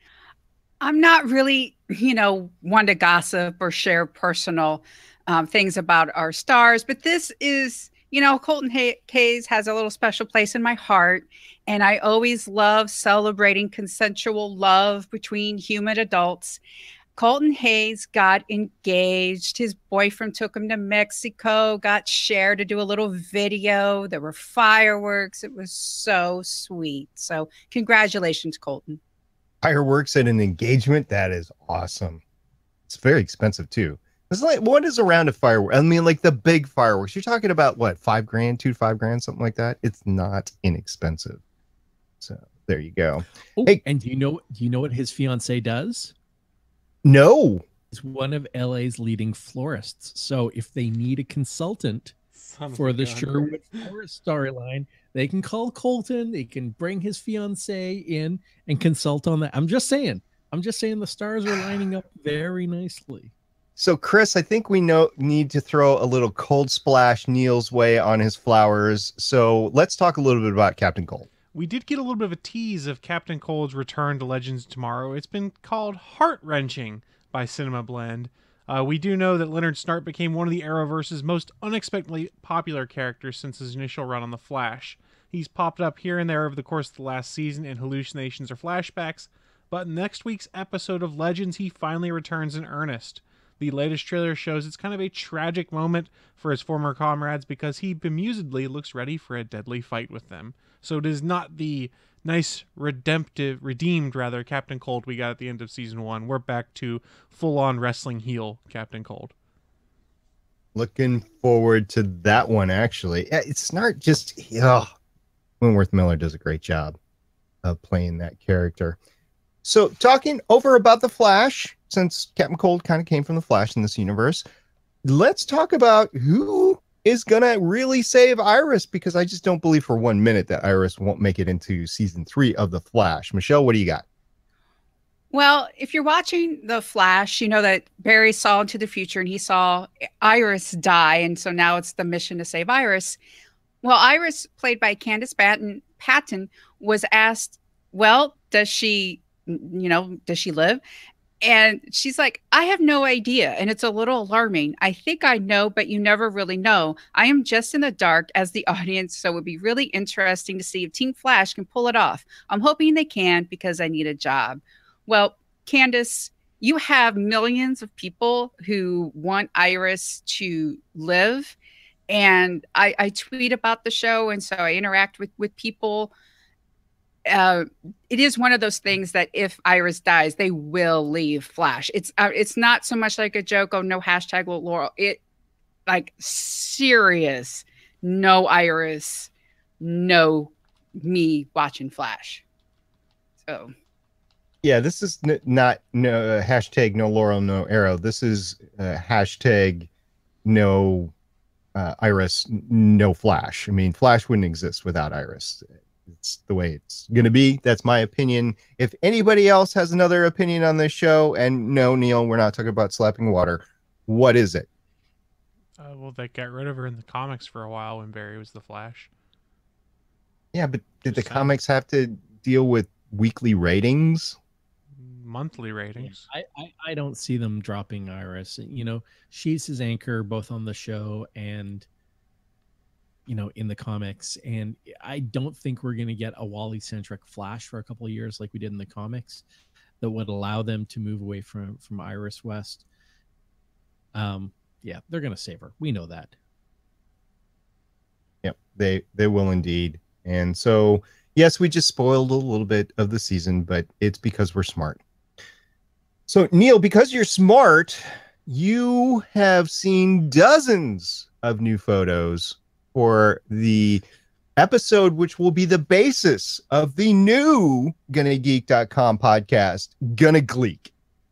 I'm not really, you know, one to gossip or share personal um, things about our stars, but this is, you know, Colton Hay- Hayes has a little special place in my heart, and I always love celebrating consensual love between human adults. Colton Hayes got engaged. His boyfriend took him to Mexico, got Cher to do a little video. There were fireworks. It was so sweet. So congratulations, Colton. Fireworks at an engagement? That is awesome. It's very expensive, too. It's like, what is a round of fireworks? I mean, like the big fireworks. You're talking about, what, five grand, two to five grand, something like that? It's not inexpensive. So there you go. Oh, hey, and do you know, do you know what his fiance does? No. He's one of L A's leading florists. So if they need a consultant Son of for a the gun. Sherwood Forest storyline, they can call Colton. They can bring his fiance in and consult on that. I'm just saying. I'm just saying the stars are lining up very nicely. So, Chris, I think we know need to throw a little cold splash Neil's way on his flowers. So let's talk a little bit about Captain Cold. We did get a little bit of a tease of Captain Cold's return to Legends tomorrow. It's been called heart-wrenching by Cinema Blend. Uh, we do know that Leonard Snart became one of the Arrowverse's most unexpectedly popular characters since his initial run on The Flash. He's popped up here and there over the course of the last season in hallucinations or flashbacks, but in next week's episode of Legends, he finally returns in earnest. The latest trailer shows it's kind of a tragic moment for his former comrades because he bemusedly looks ready for a deadly fight with them. So it is not the nice, redemptive, redeemed, rather, Captain Cold we got at the end of season one. We're back to full-on wrestling heel Captain Cold. Looking forward to that one, actually. It's not just... Oh, Wentworth Miller does a great job of playing that character. So, talking over about The Flash, since Captain Cold kind of came from The Flash in this universe, let's talk about who is going to really save Iris, because I just don't believe for one minute that Iris won't make it into season three of The Flash. Michelle, what do you got? Well, if you're watching The Flash, you know that Barry saw into the future and he saw Iris die. And so now it's the mission to save Iris. Well, Iris, played by Candace Patton, Patton was asked, well, does she, you know, does she live? And she's like, I have no idea. And it's a little alarming. I think I know, but you never really know. I am just in the dark as the audience. So it would be really interesting to see if Team Flash can pull it off. I'm hoping they can because I need a job. Well, Candace, you have millions of people who want Iris to live. And I, I tweet about the show. And so I interact with, with people. Uh, it is one of those things that if Iris dies, they will leave Flash. It's uh, it's not so much like a joke. Oh, no hashtag Laurel. It like serious. No Iris. No me watching Flash. So. Yeah, this is n- not no uh, hashtag no Laurel, no Arrow. This is uh, hashtag no uh, Iris, no Flash. I mean, Flash wouldn't exist without Iris. It's the way it's going to be. That's my opinion. If anybody else has another opinion on this show, and no, Neil, we're not talking about slapping water. What is it? Uh, well, they got rid of her in the comics for a while when Barry was the Flash. Yeah, but did Just the saying. comics have to deal with weekly ratings? monthly ratings. I, I, I don't see them dropping Iris. You know, she's his anchor both on the show and, you know, in the comics. And I don't think we're going to get a Wally-centric Flash for a couple of years like we did in the comics that would allow them to move away from, from Iris West. Um, yeah, they're going to save her. We know that. Yep, they, they will indeed. And so, yes, we just spoiled a little bit of the season, but it's because we're smart. So, Neil, because you're smart, you have seen dozens of new photos for the episode, which will be the basis of the new Gonna Geek dot com podcast, Gonna Gleek.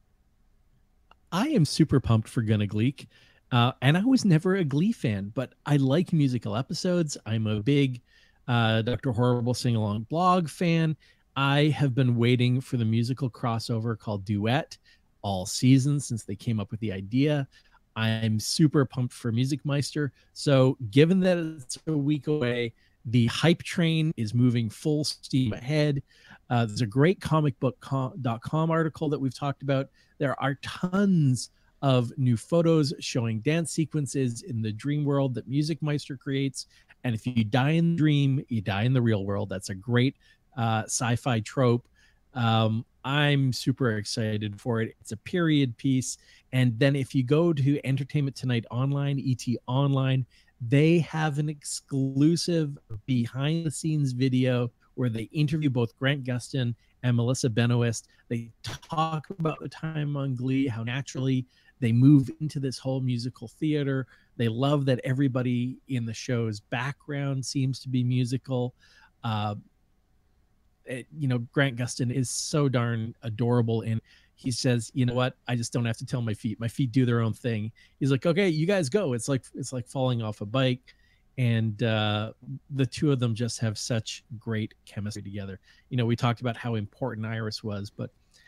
I am super pumped for Gonna Gleek. Uh, and I was never a Glee fan, but I like musical episodes. I'm a big uh, Doctor Horrible sing-along blog fan. I have been waiting for the musical crossover called Duet all season since they came up with the idea. I'm super pumped for Music Meister. So given that it's a week away, the hype train is moving full steam ahead. Uh, there's a great comic book dot com article that we've talked about. There are tons of new photos showing dance sequences in the dream world that Music Meister creates. And if you die in the dream, you die in the real world. That's a great uh, sci-fi trope. Um, I'm super excited for it. It's a period piece. And then if you go to Entertainment Tonight Online, E T Online, they have an exclusive behind the scenes video where they interview both Grant Gustin and Melissa Benoist. They talk about the time on Glee, how naturally they move into this whole musical theater. They love that everybody in the show's background seems to be musical. Uh, it, you know, Grant Gustin is so darn adorable. And he says, you know what? I just don't have to tell my feet. My feet do their own thing. He's like, okay, you guys go. It's like, it's like falling off a bike. And uh, the two of them just have such great chemistry together. You know, we talked about how important Iris was, but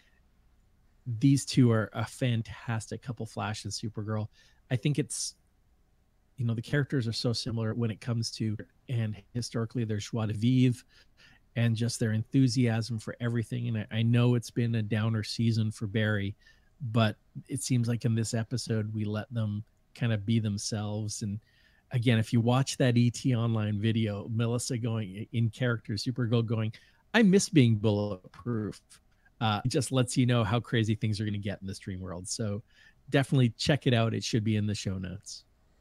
these two are a fantastic couple, Flash and Supergirl. I think it's, you know, the characters are so similar when it comes to, and historically their joie de vivre and just their enthusiasm for everything. And I, I know it's been a downer season for Barry, but it seems like in this episode, we let them kind of be themselves. And again, if you watch that E T Online video, Melissa going in character, Supergirl going, I miss being bulletproof. Uh, it just lets you know how crazy things are going to get in this dream world. So definitely check it out. It should be in the show notes.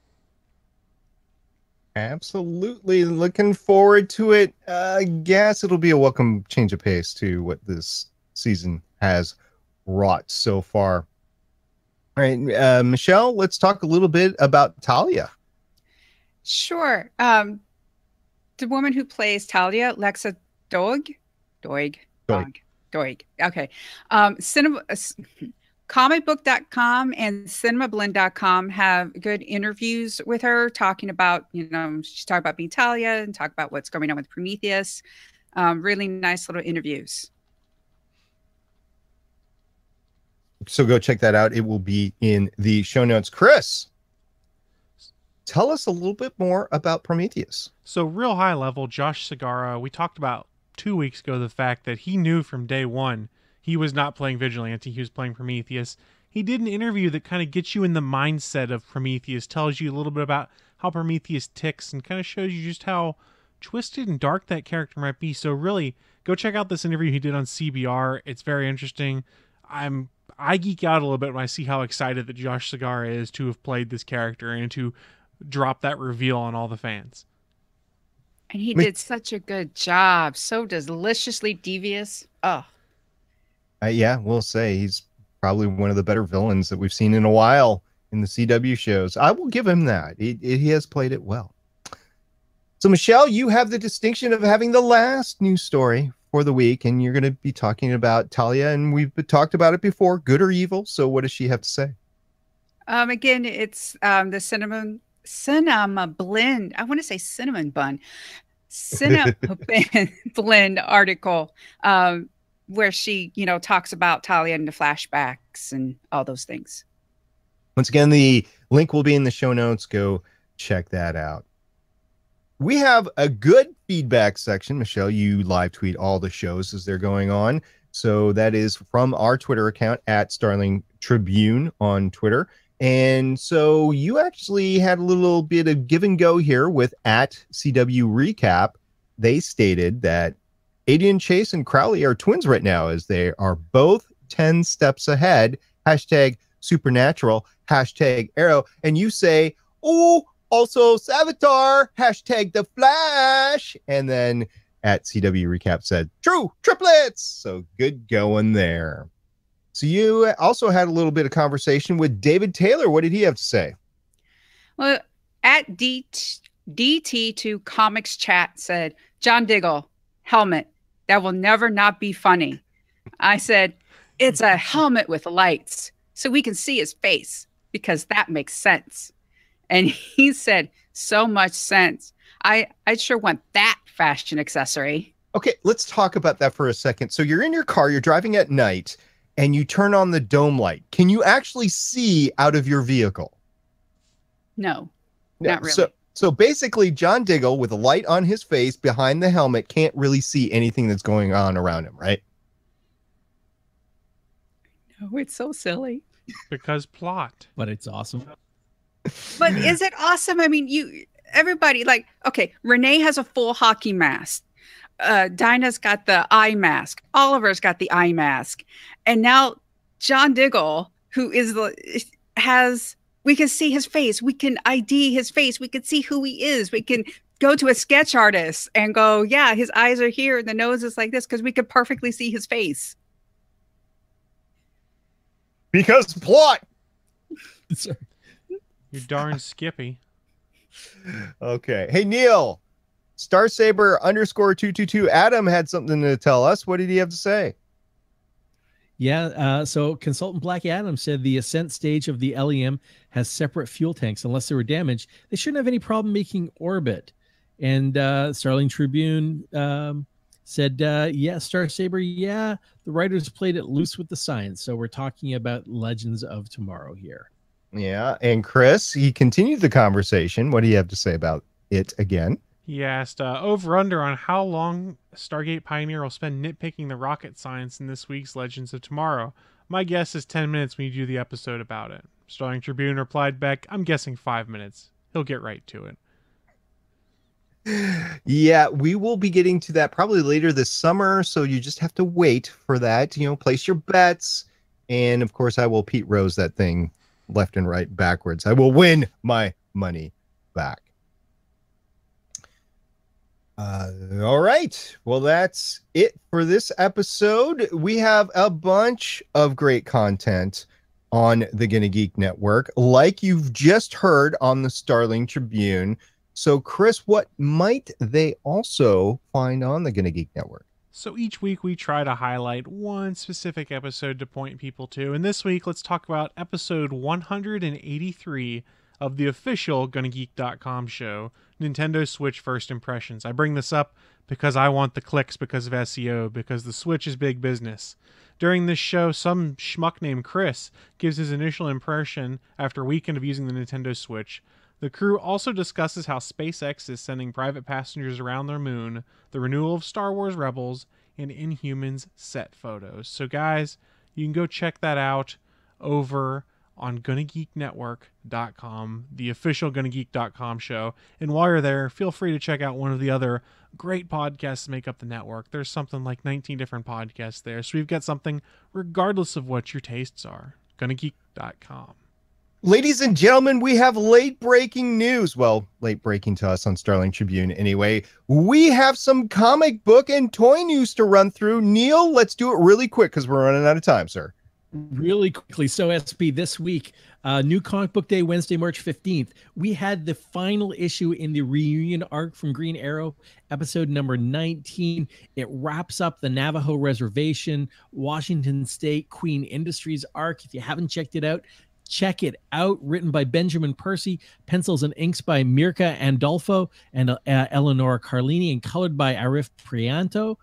Absolutely. Looking forward to it. I uh, guess it'll be a welcome change of pace to what this season has wrought so far. All right, uh, Michelle, let's talk a little bit about Talia. Sure. Um, the woman who plays Talia, Lexa Doig, Doig, Doig, Doig. Okay. Um, cinema, uh, comic book dot com and cinema blend dot com have good interviews with her talking about, you know, she's talking about being Talia and talk about what's going on with Prometheus. Um, really nice little interviews. So go check that out. It will be in the show notes. Chris, tell us a little bit more about Prometheus. So real high level, Josh Segarra, we talked about two weeks ago the fact that he knew from day one he was not playing Vigilante, he was playing Prometheus. He did an interview that kind of gets you in the mindset of Prometheus, tells you a little bit about how Prometheus ticks, and kind of shows you just how twisted and dark that character might be. So really, go check out this interview he did on C B R. It's very interesting. I'm I geek out a little bit when I see how excited that Josh Segarra is to have played this character and to drop that reveal on all the fans. And he did such a good job. So deliciously devious. Oh. Uh, yeah, we'll say he's probably one of the better villains that we've seen in a while in the C W shows. I will give him that. He, he has played it well. So, Michelle, you have the distinction of having the last news story for the week, and you're going to be talking about Talia, and we've talked about it before, good or evil. So what does she have to say? Um, again, it's um, the cinnamon, cinema blend. I want to say cinnamon bun. Cinema blend article. Um, where she, you know, talks about Talia and the flashbacks and all those things. Once again, the link will be in the show notes. Go check that out. We have a good feedback section. Michelle, you live tweet all the shows as they're going on. So that is from our Twitter account at Starling Tribune on Twitter. And so you actually had a little bit of give and go here with at C W Recap. They stated that Adian, Chase, and Crowley are twins right now, as they are both ten steps ahead. Hashtag supernatural, hashtag Arrow. And you say, oh, also Savitar, hashtag the Flash. And then at C W Recap said, true, triplets. So good going there. So you also had a little bit of conversation with David Taylor. What did he have to say? Well, at D T two Comics Chat said, John Diggle, helmet, that will never not be funny. I said, it's a helmet with lights, so we can see his face, because that makes sense. And he said, so much sense. I, I sure want that fashion accessory. Okay, let's talk about that for a second. So you're in your car, you're driving at night, and you turn on the dome light. Can you actually see out of your vehicle? No, Yeah, not really. So, so basically, John Diggle, with a light on his face behind the helmet, can't really see anything that's going on around him, right? Oh, it's so silly. Because plot. But it's awesome. But is it awesome? I mean, you, everybody, like, okay, Renee has a full hockey mask. Uh, Dinah's got the eye mask. Oliver's got the eye mask. And now John Diggle, who is the, has, we can see his face. We can I D his face. We can see who he is. We can go to a sketch artist and go, yeah, his eyes are here and the nose is like this, because we could perfectly see his face. Because plot. Sorry. You darn Skippy. Okay. Hey, Neil, Starsaber underscore two two two Adam had something to tell us. What did he have to say? Yeah, uh, so consultant Black Adam said the ascent stage of the L E M has separate fuel tanks. Unless they were damaged, they shouldn't have any problem making orbit. And uh, Starling Tribune um, said, uh, yeah, Starsaber, yeah, the writers played it loose with the science. So we're talking about Legends of Tomorrow here. Yeah, and Chris, he continued the conversation. What do you have to say about it again? He asked uh, over under on how long Stargate Pioneer will spend nitpicking the rocket science in this week's Legends of Tomorrow. My guess is ten minutes when you do the episode about it. Starling Tribune replied back, I'm guessing five minutes. He'll get right to it. Yeah, we will be getting to that probably later this summer, so you just have to wait for that. You know, place your bets. And, of course, I will Pete Rose that thing left and right backwards. I will win my money back. Uh, all right. Well, that's it for this episode. We have a bunch of great content on the Gonna Geek Network, like you've just heard on the Starling Tribune. So, Chris, what might they also find on the Gonna Geek Network? So each week we try to highlight one specific episode to point people to. And this week, let's talk about episode one hundred eighty-three of the official Gonna Geek dot com show, Nintendo Switch First Impressions. I bring this up because I want the clicks because of S E O, because the Switch is big business. During this show, some schmuck named Chris gives his initial impression after a weekend of using the Nintendo Switch. The crew also discusses how SpaceX is sending private passengers around their moon, the renewal of Star Wars Rebels, and Inhumans set photos. So guys, you can go check that out over on Gonna Geek Network dot com, the official Gonna Geek dot com show. And while you're there, feel free to check out one of the other great podcasts that make up the network. There's something like nineteen different podcasts there, so we've got something regardless of what your tastes are. Gonna Geek dot com. Ladies and gentlemen, we have late breaking news. Well, late breaking to us on Starling Tribune anyway. We have some comic book and toy news to run through. Neil, let's do it really quick because we're running out of time, sir. Really quickly. So, S P, this week, uh, new comic book day, Wednesday, March fifteenth, we had the final issue in the reunion arc from Green Arrow, episode number nineteen. It wraps up the Navajo Reservation, Washington State, Queen Industries arc. If you haven't checked it out, check it out. Written by Benjamin Percy, pencils and inks by Mirka Andolfo and uh, Eleonora Carlini, and colored by Arif Prianto.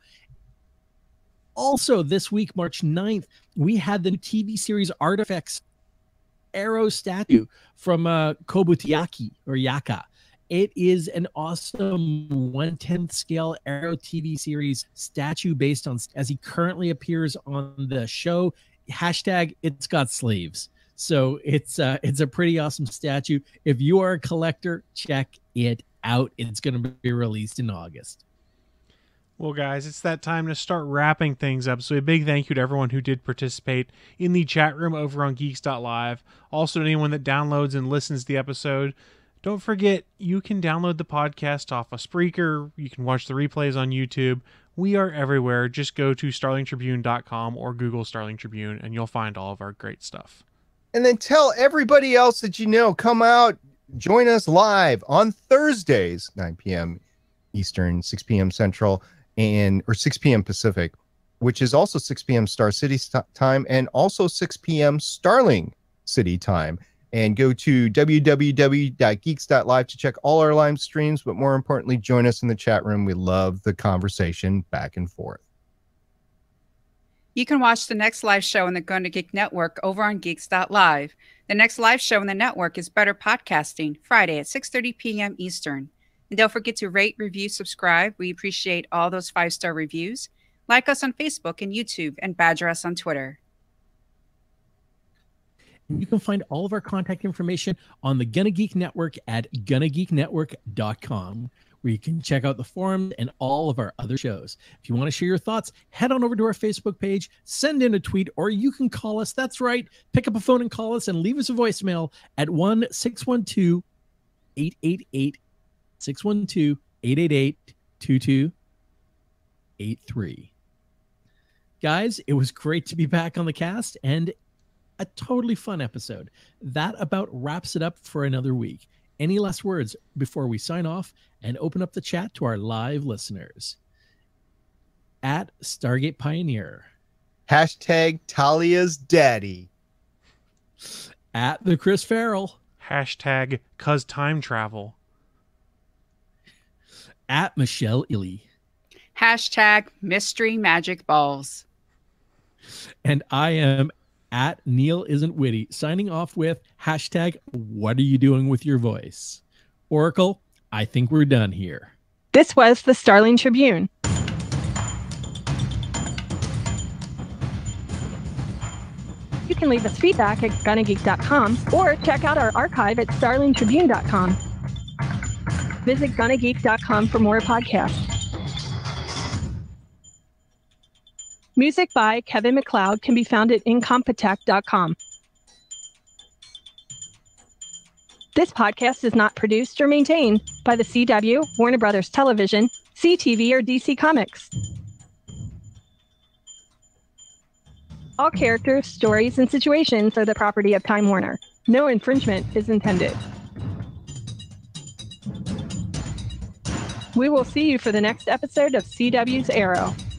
Also, this week, March ninth, we had the T V series Artifacts Arrow statue from uh, Kobutiaki or Yaka. it is an awesome one-tenth scale Arrow T V series statue based on, as he currently appears on the show. Hashtag it's got sleeves. So it's uh, it's a pretty awesome statue. If you are a collector, check it out. It's going to be released in August. Well, guys, it's that time to start wrapping things up. So a big thank you to everyone who did participate in the chat room over on geeks dot live. Also to anyone that downloads and listens to the episode. Don't forget, you can download the podcast off of Spreaker. You can watch the replays on YouTube. We are everywhere. Just go to starling tribune dot com or Google Starling Tribune, and you'll find all of our great stuff. And then tell everybody else that you know, come out, join us live on Thursdays, nine p.m. Eastern, six p.m. Central, and or six p.m. Pacific, which is also six p.m. Star City st- time and also six p.m. Starling City time. And go to w w w dot geeks dot live to check all our live streams, but more importantly, join us in the chat room. We love the conversation back and forth. You can watch the next live show on the Gonna Geek Network over on geeks dot live. The next live show on the network is Better Podcasting, Friday at six thirty p.m. Eastern. And don't forget to rate, review, subscribe. We appreciate all those five-star reviews. Like us on Facebook and YouTube, and badger us on Twitter. And you can find all of our contact information on the Gonna Geek Network at gonna geek network dot com, where you can check out the forum and all of our other shows. If you want to share your thoughts, head on over to our Facebook page, send in a tweet, or you can call us. That's right. Pick up a phone and call us and leave us a voicemail at one six one two, eight eight eight, six one two, eight eight eight, two two eight three. Guys, it was great to be back on the cast and a totally fun episode. That about wraps it up for another week. Any last words before we sign off and open up the chat to our live listeners? At Stargate Pioneer. Hashtag Talia's daddy. At the Chris Farrell. Hashtag cause time travel. At Michelle Illy. Hashtag mystery magic balls. And I am at Neil Isn't Witty, signing off with hashtag what are you doing with your voice? Oracle, I think we're done here. This was the Starling Tribune. You can leave us feedback at gonna geek dot com or check out our archive at starling tribune dot com. Visit gonna geek dot com for more podcasts. Music by Kevin MacLeod can be found at incompetech dot com. This podcast is not produced or maintained by the C W, Warner Brothers Television, C T V, or D C Comics. All characters, stories, and situations are the property of Time Warner. No infringement is intended. We will see you for the next episode of C W's Arrow.